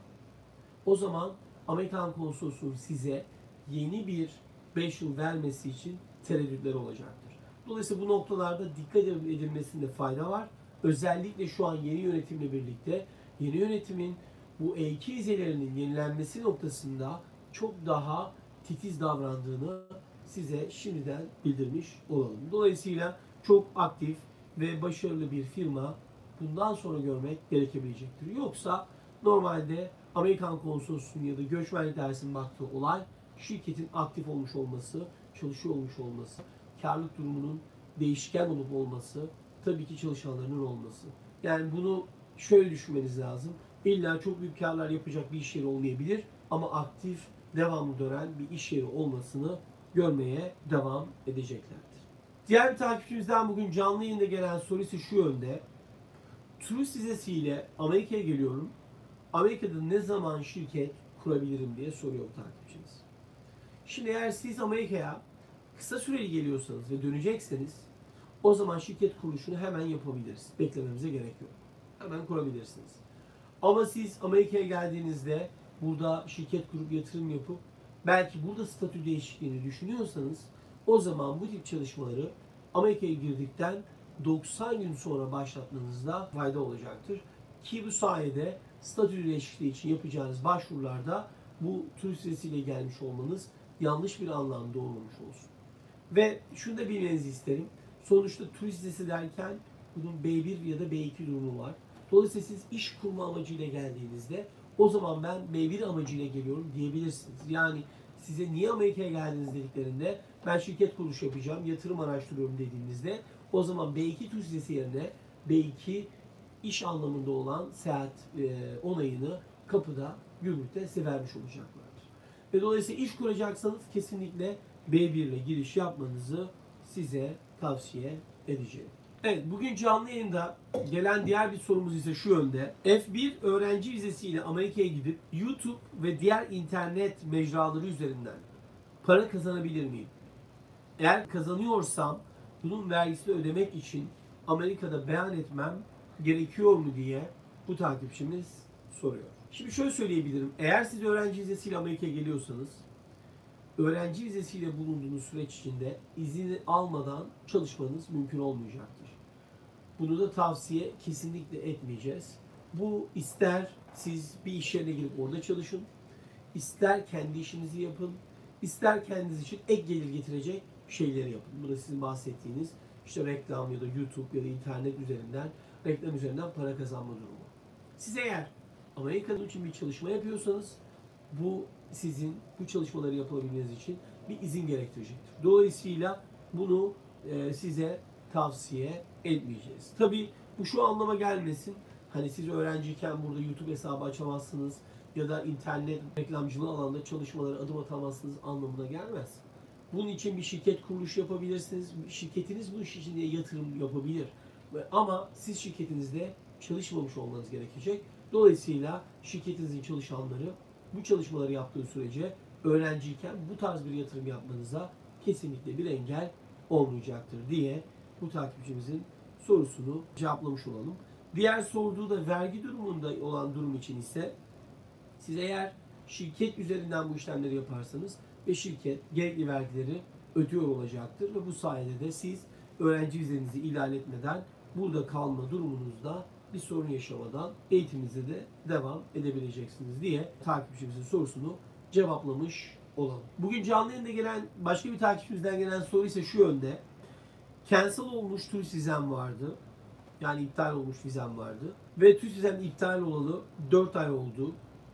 O zaman Amerikan Konsolosluğu size yeni bir beş yıl vermesi için tereddütleri olacaktır. Dolayısıyla bu noktalarda dikkat edilmesinde fayda var. Özellikle şu an yeni yönetimle birlikte yeni yönetimin bu E iki vizelerinin yenilenmesi noktasında çok daha titiz davrandığını size şimdiden bildirmiş olalım. Dolayısıyla çok aktif ve başarılı bir firma bundan sonra görmek gerekebilecektir. Yoksa normalde Amerikan Konsolosluğu'nun ya da göçmenlik dairesinin baktığı olay şirketin aktif olmuş olması, çalışıyor olmuş olması, karlılık durumunun değişken olup olması, tabii ki çalışanlarının olması. Yani bunu şöyle düşünmeniz lazım. İlla çok büyük karlar yapacak bir iş yeri olmayabilir ama aktif, devamlı dönen bir iş yeri olmasını görmeye devam edeceklerdir. Diğer bir takipçimizden bugün canlı yayında gelen soru ise şu yönde. Turist vizesiyle Amerika'ya geliyorum. Amerika'da ne zaman şirket kurabilirim diye soruyor bu takipçimiz. Şimdi eğer siz Amerika'ya kısa süreli geliyorsanız ve dönecekseniz o zaman şirket kuruluşunu hemen yapabiliriz. Beklememize gerek yok. Hemen kurabilirsiniz. Ama siz Amerika'ya geldiğinizde burada şirket kurup yatırım yapıp belki burada statü değişikliğini düşünüyorsanız o zaman bu tip çalışmaları Amerika'ya girdikten doksan gün sonra başlatmanızda fayda olacaktır. Ki bu sayede statü değişikliği için yapacağınız başvurularda bu turist vizesiyle gelmiş olmanız yanlış bir anlam doğurmamış olsun. Ve şunu da bilmenizi isterim. Sonuçta turist vizesi derken bunun B bir ya da B iki durumu var. Dolayısıyla siz iş kurma amacıyla geldiğinizde o zaman ben B bir amacıyla geliyorum diyebilirsiniz. Yani size niye Amerika'ya geldiniz dediklerinde ben şirket kuruluş yapacağım, yatırım araştırıyorum dediğinizde o zaman B iki turist vizesi yerine B iki iş anlamında olan seyahat e, onayını kapıda, gümrükte size vermiş olacaklardır. Ve dolayısıyla iş kuracaksanız kesinlikle B bir ile giriş yapmanızı size tavsiye edeceğim. Evet, bugün canlı yayında gelen diğer bir sorumuz ise şu yönde. F bir öğrenci vizesiyle Amerika'ya gidip YouTube ve diğer internet mecraları üzerinden para kazanabilir miyim? Eğer kazanıyorsam bunun vergisini ödemek için Amerika'da beyan etmem gerekiyor mu diye bu takipçimiz soruyor. Şimdi şöyle söyleyebilirim. Eğer siz öğrenci vizesiyle Amerika'ya geliyorsanız öğrenci vizesiyle bulunduğunuz süreç içinde izin almadan çalışmanız mümkün olmayacaktır. Bunu da tavsiye kesinlikle etmeyeceğiz. Bu ister siz bir iş yerine girip orada çalışın, ister kendi işinizi yapın, ister kendiniz için ek gelir getirecek şeyleri yapın. Bu da sizin bahsettiğiniz işte reklam ya da YouTube ya da internet üzerinden, reklam üzerinden para kazanma durumu. Siz eğer Amerika'nın için bir çalışma yapıyorsanız bu sizin bu çalışmaları yapabilmeniz için bir izin gerektirecektir. Dolayısıyla bunu e, size tavsiye etmeyeceğiz. Tabii bu şu anlama gelmesin. Hani siz öğrenciyken burada YouTube hesabı açamazsınız ya da internet reklamcılığı alanında çalışmalara adım atamazsınız anlamına gelmez. Bunun için bir şirket kuruluş yapabilirsiniz. Şirketiniz bu iş için yatırım yapabilir. Ve- Ama siz şirketinizde çalışmamış olmanız gerekecek. Dolayısıyla şirketinizin çalışanları bu çalışmaları yaptığı sürece öğrenciyken bu tarz bir yatırım yapmanıza kesinlikle bir engel olmayacaktır diye bu takipçimizin sorusunu cevaplamış olalım. Diğer sorduğu da vergi durumunda olan durum için ise siz eğer şirket üzerinden bu işlemleri yaparsanız ve şirket gerekli vergileri ödüyor olacaktır ve bu sayede de siz öğrenci vizenizi ihlal etmeden burada kalma durumunuzda bir sorun yaşamadan eğitiminize de devam edebileceksiniz diye takipçimizin sorusunu cevaplamış olalım. Bugün canlı yayında gelen başka bir takipçimizden gelen soru ise şu yönde. Cancel olmuş turist vizem vardı. Yani iptal olmuş vizem vardı. Ve turist vizem iptal olalı dört ay oldu.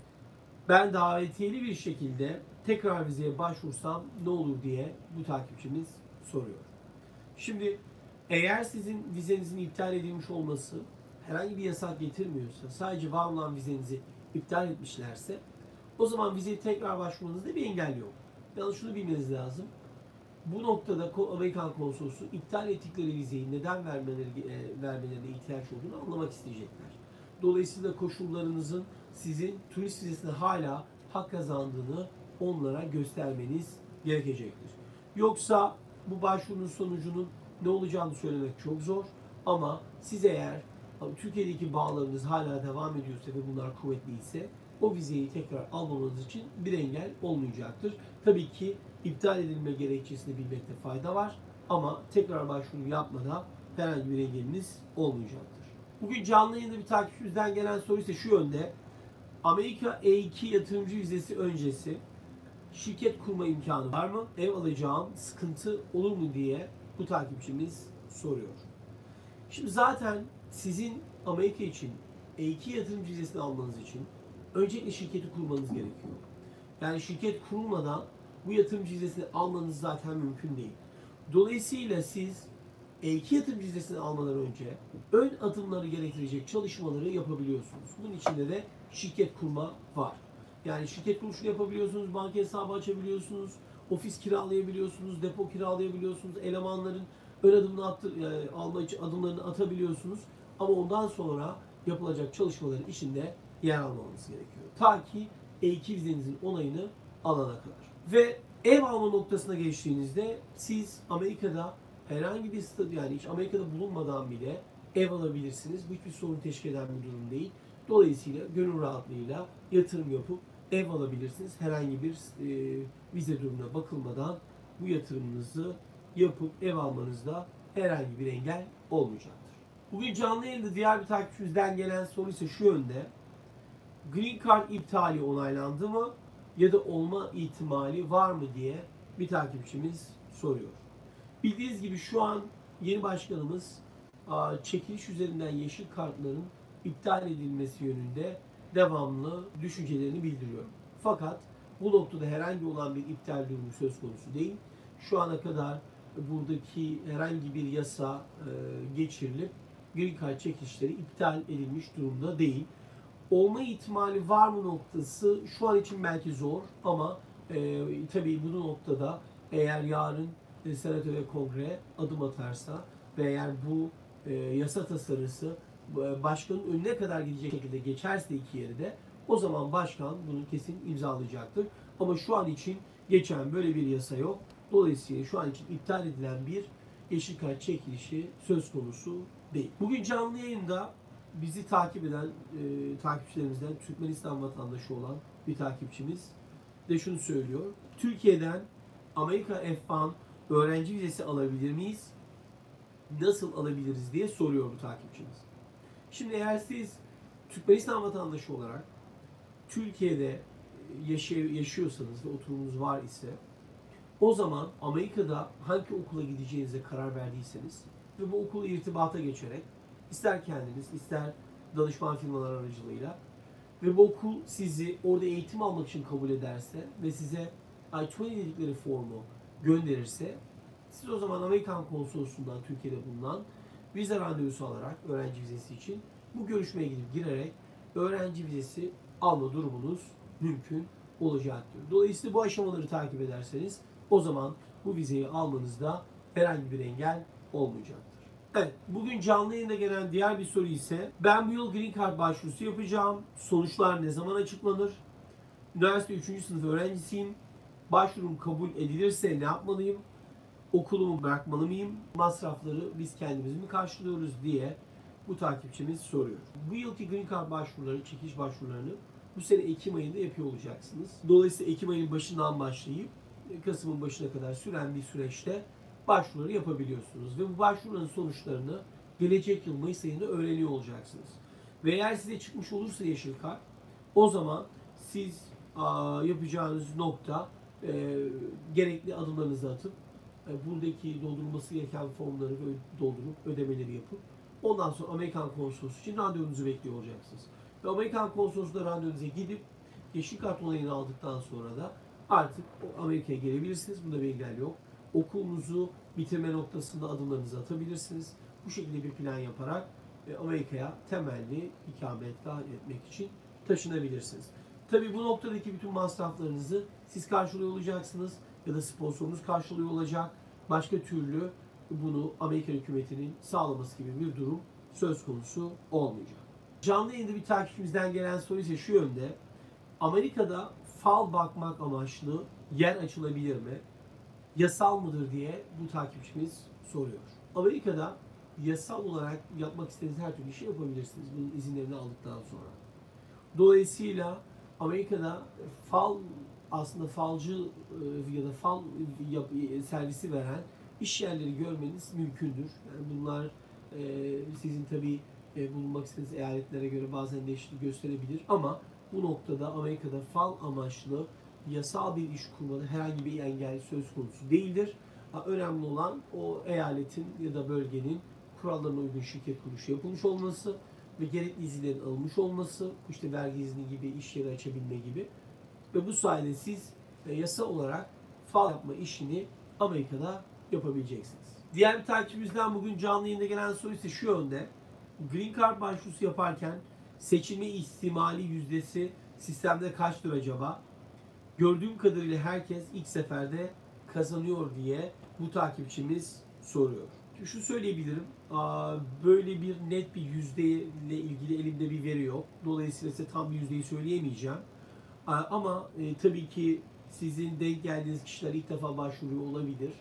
Ben davetiyeli bir şekilde tekrar vizeye başvursam ne olur diye bu takipçimiz soruyor. Şimdi eğer sizin vizenizin iptal edilmiş olması herhangi bir yasak getirmiyorsa, sadece var olan vizenizi iptal etmişlerse o zaman vizeye tekrar başvurmanızda bir engel yok. Yalnız şunu bilmeniz lazım. Bu noktada Amerikan konsolosu iptal ettikleri vizeyi neden vermeleri, e, vermelerine ihtiyaç olduğunu anlamak isteyecekler. Dolayısıyla koşullarınızın sizin turist vizesine hala hak kazandığını onlara göstermeniz gerekecektir. Yoksa bu başvurunun sonucunun ne olacağını söylemek çok zor ama siz eğer Türkiye'deki bağlarınız hala devam ediyorsa ve bunlar kuvvetliyse o vizeyi tekrar almamanız için bir engel olmayacaktır. Tabii ki iptal edilme gerekçesini bilmekte fayda var ama tekrar başvuru yapmada herhangi bir engeliniz olmayacaktır. Bugün canlı yayında bir takipçimizden gelen soru ise şu yönde. Amerika E iki yatırımcı vizesi öncesi şirket kurma imkanı var mı? Ev alacağım sıkıntı olur mu diye bu takipçimiz soruyor. Şimdi zaten sizin Amerika için E iki yatırımcı vizesini almanız için öncelikle şirketi kurmanız gerekiyor. Yani şirket kurulmadan bu yatırımcı vizesini almanız zaten mümkün değil. Dolayısıyla siz E iki yatırımcı vizesini almadan önce ön adımları gerektirecek çalışmaları yapabiliyorsunuz. Bunun içinde de şirket kurma var. Yani şirket kuruluşunu yapabiliyorsunuz, banka hesabı açabiliyorsunuz, ofis kiralayabiliyorsunuz, depo kiralayabiliyorsunuz, elemanların ön adımını attı, yani alma adımlarını atabiliyorsunuz. Ama ondan sonra yapılacak çalışmaların içinde yer almamanız gerekiyor. Ta ki E iki vizenizin onayını alana kadar. Ve ev alma noktasına geçtiğinizde siz Amerika'da herhangi bir statü, yani hiç Amerika'da bulunmadan bile ev alabilirsiniz. Bu hiçbir sorun teşkil eden bir durum değil. Dolayısıyla gönül rahatlığıyla yatırım yapıp ev alabilirsiniz. Herhangi bir e, vize durumuna bakılmadan bu yatırımınızı yapıp ev almanızda herhangi bir engel olmayacaktır. Bugün canlı yayında diğer bir takipçimizden gelen soru ise şu yönde. Green Card iptali onaylandı mı ya da olma ihtimali var mı diye bir takipçimiz soruyor. Bildiğiniz gibi şu an yeni başkanımız çekiliş üzerinden yeşil kartların iptal edilmesi yönünde devamlı düşüncelerini bildiriyor. Fakat bu noktada herhangi olan bir iptal durumu söz konusu değil. Şu ana kadar buradaki herhangi bir yasa geçirilip Green Card çekilişleri iptal edilmiş durumda değil. Olma ihtimali var mı noktası şu an için belki zor ama e, tabii bu noktada eğer yarın e, Senatö ve Kongre adım atarsa ve eğer bu e, yasa tasarısı e, başkanın önüne kadar gidecek şekilde geçerse iki yeri de o zaman başkan bunu kesin imzalayacaktır. Ama şu an için geçen böyle bir yasa yok. Dolayısıyla şu an için iptal edilen bir yeşil kart çekilişi söz konusu değil. Bugün canlı yayında bizi takip eden e, takipçilerimizden Türkmenistan vatandaşı olan bir takipçimiz de şunu söylüyor. Türkiye'den Amerika F bir öğrenci vizesi alabilir miyiz? Nasıl alabiliriz diye soruyor bu takipçimiz. Şimdi eğer siz Türkmenistan vatandaşı olarak Türkiye'de yaşay- yaşıyorsanız ve oturumunuz var ise o zaman Amerika'da hangi okula gideceğinize karar verdiyseniz ve bu okula irtibata geçerek ister kendiniz ister danışman firmalar aracılığıyla ve bu okul sizi orada eğitim almak için kabul ederse ve size I yirmi dedikleri formu gönderirse siz o zaman Amerikan konsolosundan Türkiye'de bulunan vize randevusu alarak öğrenci vizesi için bu görüşmeye gidip girerek öğrenci vizesi alma durumunuz mümkün olacaktır. Dolayısıyla bu aşamaları takip ederseniz o zaman bu vizeyi almanızda herhangi bir engel olmayacaktır. Evet, bugün canlı yayında gelen diğer bir soru ise ben bu yıl Green Card başvurusu yapacağım. Sonuçlar ne zaman açıklanır? Üniversite üçüncü sınıf öğrencisiyim. Başvurum kabul edilirse ne yapmalıyım? Okulumu bırakmalı mıyım? Masrafları biz kendimiz mi karşılıyoruz diye bu takipçimiz soruyor. Bu yılki Green Card başvuruları, çekiliş başvurularını bu sene Ekim ayında yapıyor olacaksınız. Dolayısıyla Ekim ayının başından başlayıp Kasım'ın başına kadar süren bir süreçte başvuruları yapabiliyorsunuz. Ve bu başvuruların sonuçlarını gelecek yıl Mayıs ayında öğreniyor olacaksınız. Ve eğer size çıkmış olursa yeşil kart, o zaman siz a, yapacağınız nokta e, gerekli adımlarınızı atıp e, buradaki doldurulması gereken formları doldurup ödemeleri yapıp ondan sonra Amerikan konsolosu için randevunuzu bekliyor olacaksınız. Ve Amerikan konsolosluğuna randevunuza gidip yeşil kart onayını aldıktan sonra da artık Amerika'ya gelebilirsiniz. Bunda bir engel yok. Okulunuzu bitirme noktasında adımlarınızı atabilirsiniz. Bu şekilde bir plan yaparak e, Amerika'ya temelli ikametgah etmek için taşınabilirsiniz. Tabii bu noktadaki bütün masraflarınızı siz karşılıyor olacaksınız ya da sponsorunuz karşılıyor olacak. Başka türlü bunu Amerika hükümetinin sağlaması gibi bir durum söz konusu olmayacak. Canlı yayında bir takipçimizden gelen soru ise şu yönde. Amerika'da fal bakmak amaçlı yer açılabilir mi? Yasal mıdır diye bu takipçimiz soruyor. Amerika'da yasal olarak yapmak istediğiniz her türlü işi yapabilirsiniz. Bunun izinlerini aldıktan sonra. Dolayısıyla Amerika'da fal aslında falcı e, ya da fal e, servisi veren iş yerleri görmeniz mümkündür. Yani bunlar e, sizin tabii e, bulunmak istediğiniz eyaletlere göre bazen değişiklik gösterebilir ama bu noktada Amerika'da fal amaçlı yasal bir iş kurmada herhangi bir engel söz konusu değildir. Önemli olan o eyaletin ya da bölgenin kurallarına uygun şirket kuruluşu yapılmış olması ve gerekli izinlerin alınmış olması, işte vergi izni gibi, iş yeri açabilme gibi. Ve bu sayede siz e, yasa olarak fal yapma işini Amerika'da yapabileceksiniz. Diğer bir takipçimizden bugün canlı yayında gelen soru ise şu yönde. Green Card başvurusu yaparken seçilme ihtimali yüzdesi sistemde kaçtır acaba? Gördüğüm kadarıyla herkes ilk seferde kazanıyor diye bu takipçimiz soruyor. Şu söyleyebilirim, böyle bir net bir yüzdeyle ilgili elimde bir veri yok. Dolayısıyla size tam bir yüzdeyi söyleyemeyeceğim. Ama tabii ki sizin denk geldiğiniz kişiler ilk defa başvuruyor olabilir.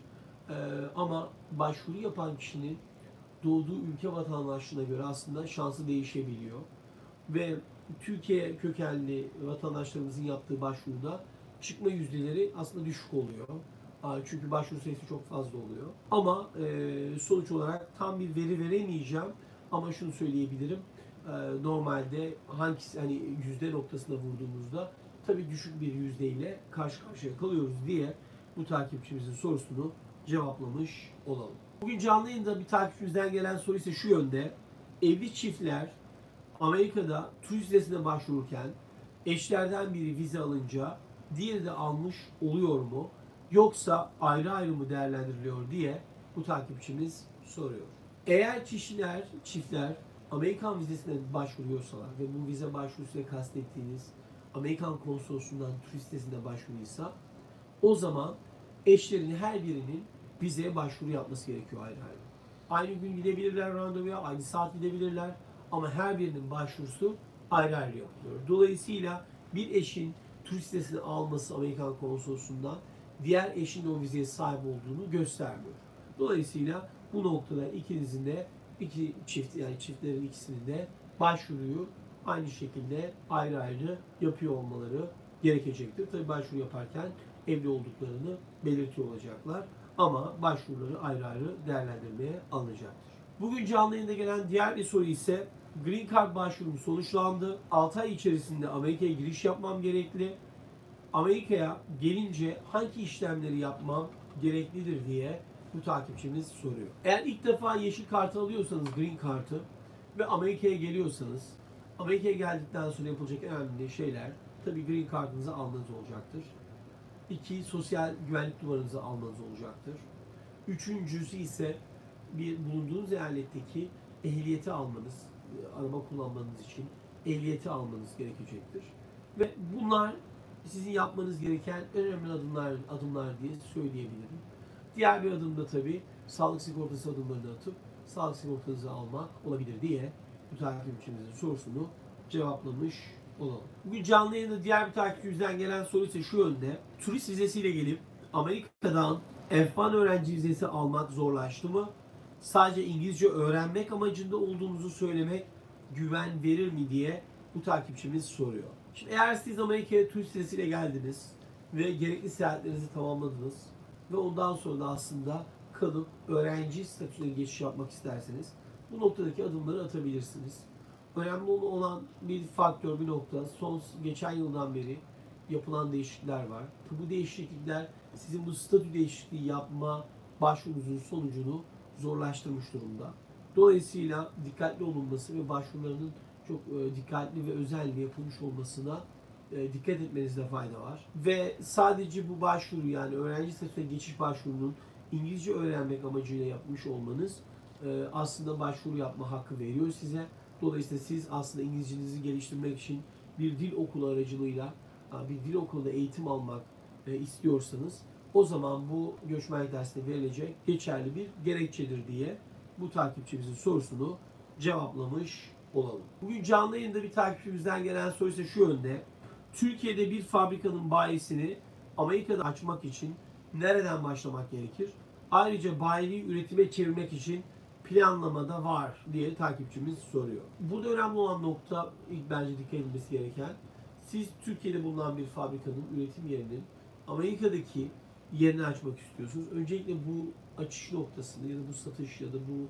Ama başvuru yapan kişinin doğduğu ülke vatandaşlığına göre aslında şansı değişebiliyor. Ve Türkiye kökenli vatandaşlarımızın yaptığı başvuruda çıkma yüzdeleri aslında düşük oluyor. Çünkü başvuru sayısı çok fazla oluyor. Ama sonuç olarak tam bir veri veremeyeceğim. Ama şunu söyleyebilirim. Normalde hangisi hani yüzde noktasına vurduğumuzda tabii düşük bir yüzdeyle karşı karşıya kalıyoruz diye bu takipçimizin sorusunu cevaplamış olalım. Bugün canlı yayında bir takipçimizden gelen soru ise şu yönde. Evli çiftler Amerika'da turist vizesine başvururken eşlerden biri vize alınca diğeri de almış oluyor mu? Yoksa ayrı ayrı mı değerlendiriliyor diye bu takipçimiz soruyor. Eğer kişiler, çiftler Amerikan vizesine başvuruyorsalar ve bu vize başvurusuyla kastettiğiniz Amerikan konsolosluğundan turist vizesine başvuruysa o zaman eşlerin her birinin vizeye başvuru yapması gerekiyor ayrı ayrı. Aynı gün gidebilirler randevuya, aynı saat gidebilirler ama her birinin başvurusu ayrı ayrı yapılıyor. Dolayısıyla bir eşin turist vizesini alması Amerikan konsolosluğundan diğer eşin de o vizeye sahip olduğunu göstermiyor. Dolayısıyla bu noktada ikinizin de iki çift yani çiftlerin ikisinin de başvuruyu aynı şekilde ayrı ayrı yapıyor olmaları gerekecektir. Tabii başvuru yaparken evli olduklarını belirtiyor olacaklar ama başvuruları ayrı ayrı değerlendirmeye alınacaktır. Bugün canlı yayında gelen diğer bir soru ise Green Card başvurum sonuçlandı. altı ay içerisinde Amerika'ya giriş yapmam gerekli. Amerika'ya gelince hangi işlemleri yapmam gereklidir diye bu takipçimiz soruyor. Eğer ilk defa yeşil kartı alıyorsanız Green Card'ı ve Amerika'ya geliyorsanız Amerika'ya geldikten sonra yapılacak en önemli şeyler tabii Green Card'ınızı almanız olacaktır. İki, sosyal güvenlik numaranızı almanız olacaktır. Üçüncüsü ise bir bulunduğunuz eyaletteki ehliyeti almanız, araba kullanmanız için ehliyeti almanız gerekecektir. Ve bunlar sizin yapmanız gereken en önemli adımlar, adımlar diye söyleyebilirim. Diğer bir adım da tabii sağlık sigortası adımlarını atıp sağlık sigortanızı almak olabilir diye bu takipçimizin sorusunu cevaplamış olalım. Bugün canlı yayında diğer bir takipçimizden gelen soru ise şu yönde. Turist vizesiyle gelip Amerika'dan F bir öğrenci vizesi almak zorlaştı mı? Sadece İngilizce öğrenmek amacında olduğunuzu söylemek güven verir mi diye bu takipçimiz soruyor. Şimdi eğer siz Amerika'ya turist vizesiyle geldiniz ve gerekli seyahatlerinizi tamamladınız ve ondan sonra da aslında kalıp öğrenci statüsüne geçiş yapmak isterseniz bu noktadaki adımları atabilirsiniz. Önemli olan bir faktör, bir nokta, son geçen yıldan beri yapılan değişiklikler var. Bu değişiklikler sizin bu statü değişikliği yapma başvurunuzun sonucunu zorlaştırmış durumda. Dolayısıyla dikkatli olunması ve başvurularının çok dikkatli ve özenle yapılmış olmasına dikkat etmenizde fayda var. Ve sadece bu başvuru, yani öğrenci statüsüne geçiş başvurunun İngilizce öğrenmek amacıyla yapmış olmanız aslında başvuru yapma hakkı veriyor size. Dolayısıyla siz aslında İngilizcenizi geliştirmek için bir dil okulu aracılığıyla bir dil okulunda eğitim almak istiyorsanız o zaman bu göçmenlik dersine verilecek geçerli bir gerekçedir diye bu takipçimizin sorusunu cevaplamış olalım. Bugün canlı yayında bir takipçimizden gelen soru ise şu yönde. Türkiye'de bir fabrikanın bayisini Amerika'da açmak için nereden başlamak gerekir? Ayrıca bayiliği üretime çevirmek için planlamada var diye takipçimiz soruyor. Burada önemli olan nokta, ilk bence dikkat edilmesi gereken, siz Türkiye'de bulunan bir fabrikanın üretim yerinin Amerika'daki yerini açmak istiyorsunuz. Öncelikle bu açış noktasını ya da bu satış ya da bu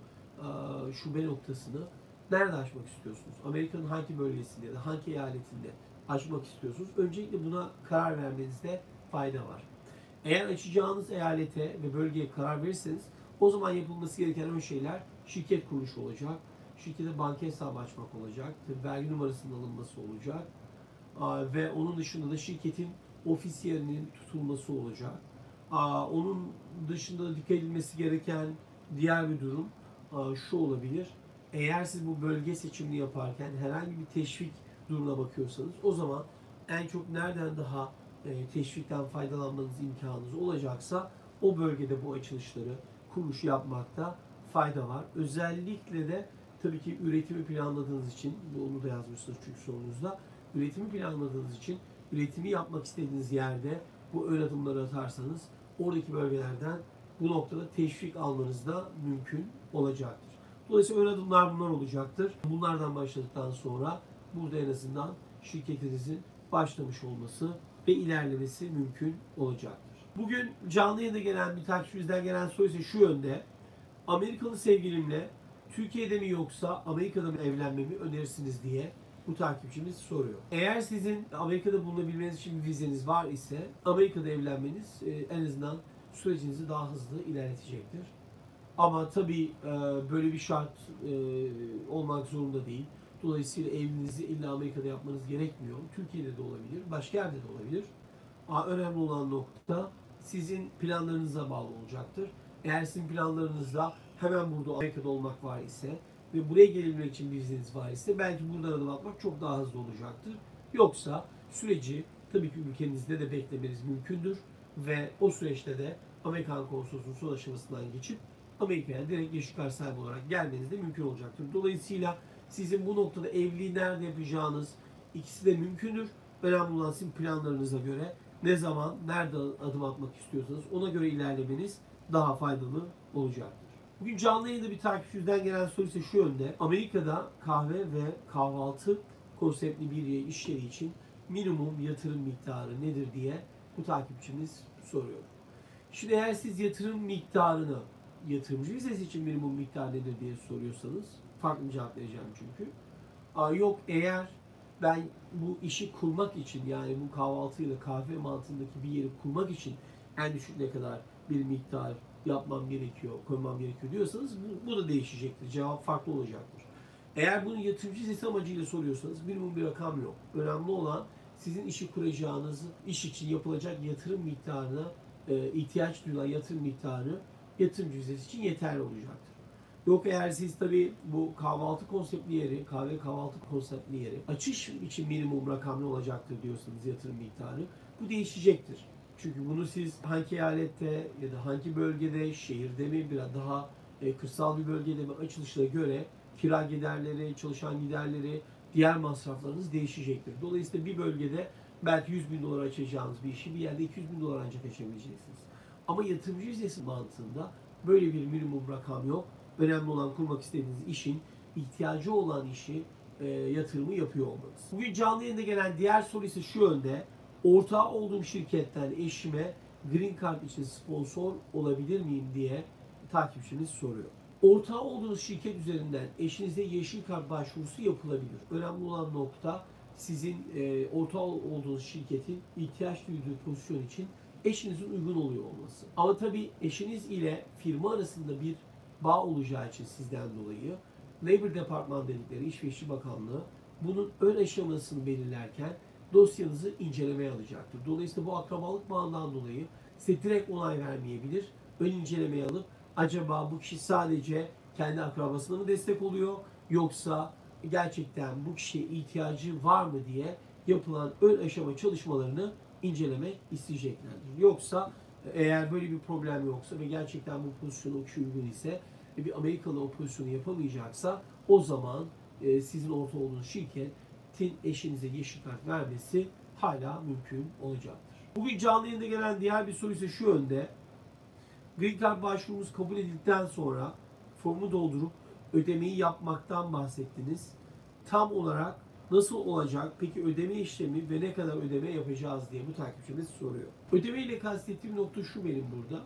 a, şube noktasını nerede açmak istiyorsunuz? Amerika'nın hangi bölgesinde ya da hangi eyaletinde açmak istiyorsunuz? Öncelikle buna karar vermenizde fayda var. Eğer açacağınız eyalete ve bölgeye karar verirseniz o zaman yapılması gereken ön şeyler şirket kuruluşu olacak. Şirkete banka hesabı açmak olacak. Vergi numarasının alınması olacak. Ve onun dışında da şirketin ofis yerinin tutulması olacak. Onun dışında da dikkat edilmesi gereken diğer bir durum şu olabilir. Eğer siz bu bölge seçimini yaparken herhangi bir teşvik durumuna bakıyorsanız o zaman en çok nereden daha teşvikten faydalanmanız imkanınız olacaksa o bölgede bu açılışları, kuruluş yapmakta fayda var. Özellikle de tabii ki üretimi planladığınız için, bunu da yazmışsınız çünkü sorunuzda, üretimi planladığınız için üretimi yapmak istediğiniz yerde bu ön adımları atarsanız oradaki bölgelerden bu noktada teşvik almanız da mümkün olacaktır. Dolayısıyla ön adımlar bunlar olacaktır. Bunlardan başladıktan sonra burada en azından şirketinizin başlamış olması ve ilerlemesi mümkün olacaktır. Bugün canlı yayında gelen bir takipçimizden gelen soru ise şu yönde. Amerikalı sevgilimle Türkiye'de mi yoksa Amerika'da mı evlenmemi önerirsiniz diye bu takipçimiz soruyor. Eğer sizin Amerika'da bulunabilmeniz için bir vizeniz var ise Amerika'da evlenmeniz en azından sürecinizi daha hızlı ilerletecektir. Ama tabii böyle bir şart olmak zorunda değil. Dolayısıyla evliliğinizi illa Amerika'da yapmanız gerekmiyor. Türkiye'de de olabilir, başka yerde de olabilir. Ama önemli olan nokta sizin planlarınıza bağlı olacaktır. Eğer sizin planlarınızda hemen burada Amerika'da olmak var ise ve buraya gelebilmek için bir vizeniz var ise belki buradan adım atmak çok daha hızlı olacaktır. Yoksa süreci tabii ki ülkenizde de beklemeniz mümkündür ve o süreçte de Amerikan konsolosluğunun son aşamasından geçip Amerika'ya direkt yeşil kart sahibi olarak gelmeniz de mümkün olacaktır. Dolayısıyla sizin bu noktada evliliği nerede yapacağınız ikisi de mümkündür. Önemli olan sizin planlarınıza göre ne zaman, nerede adım atmak istiyorsanız ona göre ilerlemeniz daha faydalı olacaktır. Bugün canlı yayında bir takipçimizden gelen soru ise şu yönde. Amerika'da kahve ve kahvaltı konseptli bir iş yeri için minimum yatırım miktarı nedir diye bu takipçimiz soruyor. Şimdi eğer siz yatırım miktarını, yatırımcı vizesi için minimum miktar nedir diye soruyorsanız farklı bir cevap vereceğim çünkü. Aa, yok eğer ben bu işi kurmak için, yani bu kahvaltıyla kahve mantığındaki bir yeri kurmak için en düşük ne kadar bir miktar yapmam gerekiyor, koymam gerekiyor diyorsanız bu, bu da değişecektir. Cevap farklı olacaktır. Eğer bunu yatırımcı vizesi amacıyla soruyorsanız minimum bir rakam yok. Önemli olan sizin işi kuracağınız, iş için yapılacak yatırım miktarına e, ihtiyaç duyulan yatırım miktarı yatırımcı vizesi için yeterli olacaktır. Yok eğer siz tabii bu kahvaltı konseptli yeri, kahve kahvaltı konseptli yeri açış için minimum rakam ne olacaktır diyorsanız yatırım miktarı, bu değişecektir. Çünkü bunu siz hangi eyalette ya da hangi bölgede, şehirde mi, biraz daha e, kırsal bir bölgede ve açılışına göre kira giderleri, çalışan giderleri, diğer masraflarınız değişecektir. Dolayısıyla bir bölgede belki yüz bin dolar açacağınız bir işi bir yerde iki yüz bin dolar ancak açabileceksiniz. Ama yatırımcı vizesi mantığında böyle bir minimum rakam yok. Önemli olan kurmak istediğiniz işin ihtiyacı olan işi e, yatırımı yapıyor olmanız. Bugün canlı yayında gelen diğer soru ise şu yönde. Ortağı olduğum şirketten eşime Green Card için sponsor olabilir miyim diye takipçimiz soruyor. Ortağı olduğunuz şirket üzerinden eşinize yeşil kart başvurusu yapılabilir. Önemli olan nokta sizin e, ortağı olduğunuz şirketin ihtiyaç duyduğu pozisyon için eşinizin uygun oluyor olması. Ama tabii eşiniz ile firma arasında bir bağ olacağı için sizden dolayı Labor Department dedikleri İş ve İşçi Bakanlığı bunun ön aşamasını belirlerken dosyanızı incelemeye alacaktır. Dolayısıyla bu akrabalık bağından dolayı size direkt onay vermeyebilir. Ön incelemeye alıp acaba bu kişi sadece kendi akrabasına mı destek oluyor yoksa gerçekten bu kişiye ihtiyacı var mı diye yapılan ön aşama çalışmalarını incelemek isteyeceklerdir. Yoksa eğer böyle bir problem yoksa ve gerçekten bu pozisyona o kişi uygun ise ve bir Amerikalı o pozisyonu yapamayacaksa o zaman e, sizin orta olduğunuz şirketin eşinize yeşil kart vermesi hala mümkün olacaktır. Bugün canlı yayında gelen diğer bir soru ise şu yönde. Green Card başvurumuz kabul edildikten sonra formu doldurup ödemeyi yapmaktan bahsettiniz. Tam olarak nasıl olacak? Peki ödeme işlemi ve ne kadar ödeme yapacağız diye bu takipçimiz soruyor. Ödeme ile kastettiğim nokta şu benim burada.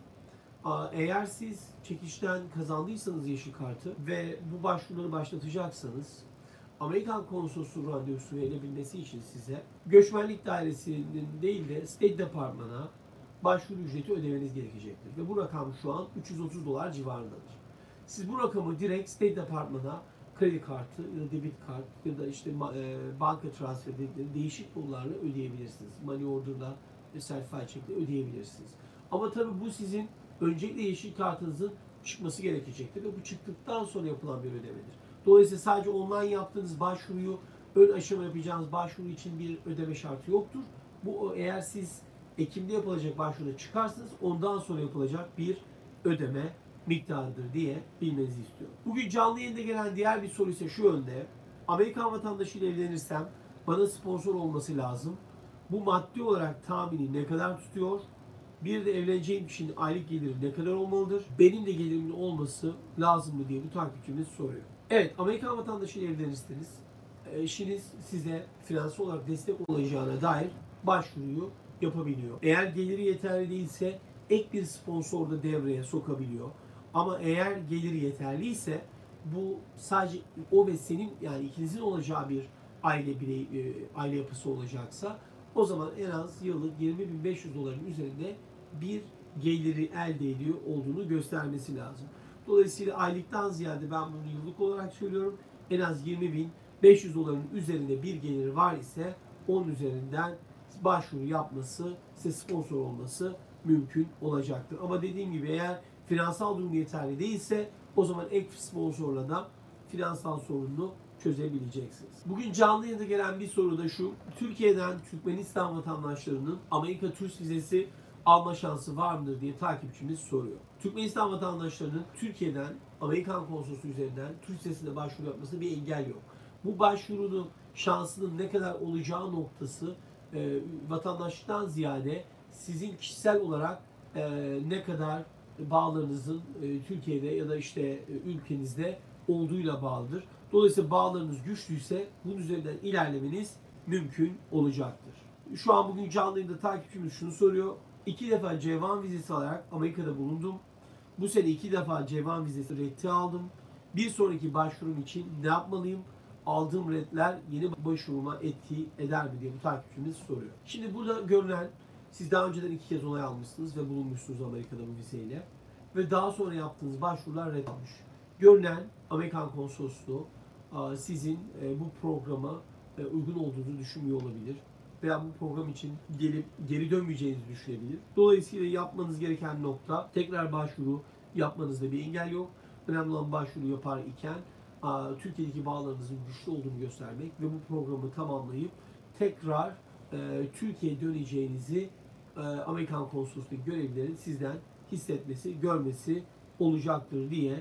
Eğer siz çekişten kazandıysanız yeşil kartı ve bu başvuruları başlatacaksanız Amerikan konsolosluğu randevusu verilebilmesi için size göçmenlik dairesinin değil de State Department'a başvuru ücreti ödemeniz gerekecektir. Ve bu rakam şu an üç yüz otuz dolar civarındadır. Siz bu rakamı direkt State Department'a kredi kartı ya da debit kart ya da işte e, banka transfer dedikleri değişik yollarla ödeyebilirsiniz. Money order'la ve self-file şeklinde ödeyebilirsiniz. Ama tabii bu sizin öncelikle yeşil kartınızın çıkması gerekecektir ve bu çıktıktan sonra yapılan bir ödemedir. Dolayısıyla sadece online yaptığınız başvuruyu ön aşama yapacağınız başvuru için bir ödeme şartı yoktur. Bu eğer siz Ekim'de yapılacak başvuruda çıkarsınız ondan sonra yapılacak bir ödeme miktarıdır diye bilmenizi istiyorum. Bugün canlı yayında gelen diğer bir soru ise şu yönde. Amerikan vatandaşıyla evlenirsem bana sponsor olması lazım. Bu maddi olarak tahmini ne kadar tutuyor? Bir de evleneceğim kişinin aylık geliri ne kadar olmalıdır? Benim de gelirimin olması lazım mı diye bu takipçimiz soruyor. Evet, Amerikan vatandaşıyla evlenirseniz eşiniz size finansal olarak destek olacağına dair başvuruyu yapabiliyor. Eğer geliri yeterli değilse ek bir sponsor da devreye sokabiliyor. Ama eğer geliri yeterliyse bu sadece o ve senin yani ikinizin olacağı bir aile birey, aile yapısı olacaksa o zaman en az yıllık yirmi bin beş yüz doların üzerinde bir geliri elde ediyor olduğunu göstermesi lazım. Dolayısıyla aylıktan ziyade ben bunu yıllık olarak söylüyorum. En az yirmi bin beş yüz doların üzerinde bir geliri var ise onun üzerinden başvuru yapması, size sponsor olması mümkün olacaktır. Ama dediğim gibi eğer finansal durum yeterli değilse o zaman ek sponsorla da finansal sorununu çözebileceksiniz. Bugün canlı yayında gelen bir soru da şu. Türkiye'den Türkmenistan vatandaşlarının Amerika turist vizesi alma şansı var mıdır diye takipçimiz soruyor. Türkmenistan vatandaşlarının Türkiye'den Amerikan konsolosluğu üzerinden turist vizesine başvuru yapmasına bir engel yok. Bu başvurunun şansının ne kadar olacağı noktası e, vatandaşlıktan ziyade sizin kişisel olarak e, ne kadar bağlarınızın e, Türkiye'de ya da işte e, ülkenizde olduğuyla bağlıdır. Dolayısıyla bağlarınız güçlüyse bunun üzerinden ilerlemeniz mümkün olacaktır. Şu an bugün canlı yayında takipçimiz şunu soruyor. İki defa C bir vizesi alarak Amerika'da bulundum. Bu sene iki defa C bir vizesi reddi aldım. Bir sonraki başvurum için ne yapmalıyım? Aldığım redler yeni başvuruma etki eder mi diye bu takipçimiz soruyor. Şimdi burada görünen, siz daha önceden iki kez onay almışsınız ve bulunmuşsunuz Amerika'da bu vizeyle. Ve daha sonra yaptığınız başvurular red almış. Görünen Amerikan konsolosluğu sizin bu programa uygun olduğunuzu düşünmüyor olabilir. Veya bu program için gelip geri dönmeyeceğinizi düşünebilir. Dolayısıyla yapmanız gereken nokta tekrar başvuru yapmanızda bir engel yok. Önemli olan başvuru yapar iken Türkiye'deki bağlarınızın güçlü olduğunu göstermek ve bu programı tamamlayıp tekrar e, Türkiye'ye döneceğinizi e, Amerikan konsolosluğu görevlilerin sizden hissetmesi, görmesi olacaktır diye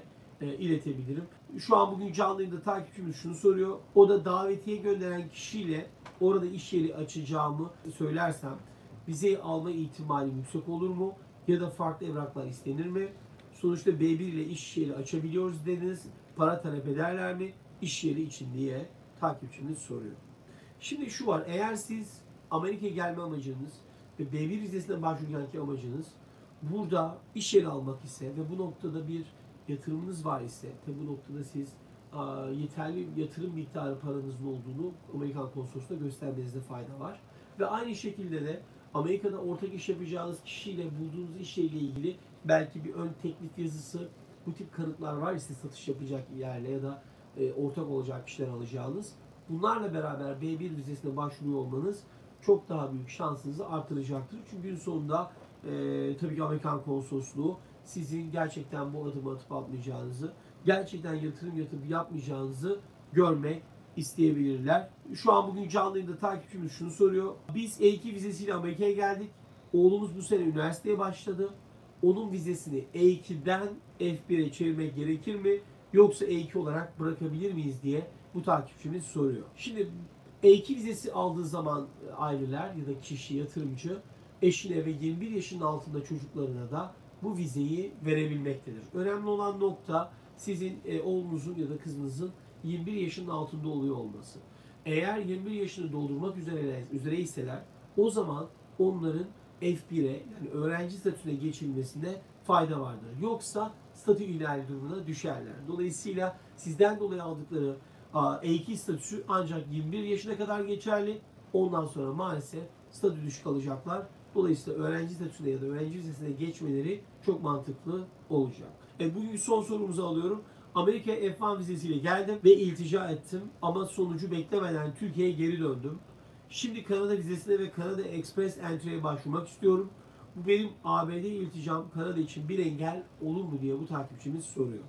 e, iletebilirim. Şu an bugün canlı yayında takipçimiz şunu soruyor. O da davetiye gönderen kişiyle orada iş yeri açacağımı söylersem vizeyi alma ihtimali yüksek olur mu? Ya da farklı evraklar istenir mi? Sonuçta B bir ile iş yeri açabiliyoruz dediniz. Para talep ederler mi? İş yeri için diye takipçimiz soruyor. Şimdi şu var. Eğer siz Amerika'ya gelme amacınız ve B bir vizesine başvururkenki amacınız burada iş yeri almak ise ve bu noktada bir yatırımınız var ise ve bu noktada siz a, yeterli yatırım miktarı paranızın olduğunu Amerikan konsolosluğuna göstermenizde fayda var. Ve aynı şekilde de Amerika'da ortak iş yapacağınız kişiyle bulduğunuz işle ilgili belki bir ön teklif yazısı, bu tip kanıtlar var ise satış yapacak yerle ya da e, ortak olacak kişiler alacağınız. Bunlarla beraber B bir vizesine başvuruyor olmanız çok daha büyük şansınızı artıracaktır. Çünkü gün sonunda e, tabii ki Amerikan konsolosluğu sizin gerçekten bu adımı atıp atmayacağınızı, gerçekten yatırım yatırıp yapmayacağınızı görmek isteyebilirler. Şu an bugün canlı yayında takipçimiz şunu soruyor. Biz E iki vizesiyle Amerika'ya geldik. Oğlumuz bu sene üniversiteye başladı. Onun vizesini E ikiden F bire çevirmek gerekir mi? Yoksa E iki olarak bırakabilir miyiz diye bu takipçimiz soruyor. Şimdi E iki vizesi aldığı zaman aileler ya da kişi, yatırımcı eşine ve yirmi bir yaşının altında çocuklarına da bu vizeyi verebilmektedir. Önemli olan nokta sizin e, oğlunuzun ya da kızınızın yirmi bir yaşının altında oluyor olması. Eğer yirmi bir yaşını doldurmak üzere üzereyseler o zaman onların F bire yani öğrenci statüsüne geçilmesine fayda vardır. Yoksa statü ihlali durumuna düşerler. Dolayısıyla sizden dolayı aldıkları E iki statüsü ancak yirmi bir yaşına kadar geçerli. Ondan sonra maalesef statü düşük alacaklar. Dolayısıyla öğrenci statüsüne ya da öğrenci vizesine geçmeleri çok mantıklı olacak. E, bugün son sorumuzu alıyorum. Amerika F bir vizesiyle geldim ve iltica ettim ama sonucu beklemeden Türkiye'ye geri döndüm. Şimdi Kanada vizesine ve Kanada Express Entry'ye başvurmak istiyorum. Bu benim A B D ilticam Kanada için bir engel olur mu diye bu takipçimiz soruyor.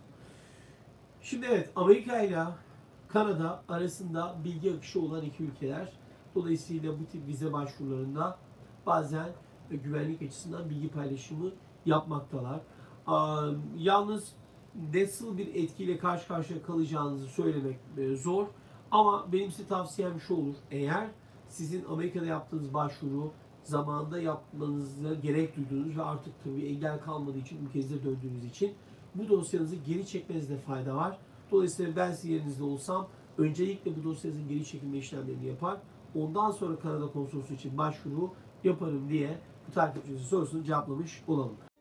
Şimdi evet, Amerika ile Kanada arasında bilgi akışı olan iki ülkeler. Dolayısıyla bu tip vize başvurularında bazen güvenlik açısından bilgi paylaşımı yapmaktalar. Yalnız nasıl bir etkiyle karşı karşıya kalacağınızı söylemek zor. Ama benim size tavsiyem şu olur. Eğer sizin Amerika'da yaptığınız başvuru zamanında yapmanızı gerek duyduğunuz ve artık tabii engel kalmadığı için ülkenize döndüğünüz için bu dosyanızı geri çekmenizde fayda var. Dolayısıyla ben sizin yerinizde olsam öncelikle bu dosyanızın geri çekilme işlemlerini yapar. Ondan sonra Kanada konsolosluğu için başvuru yaparım diye bu takipçimizin sorusunu cevaplamış olalım.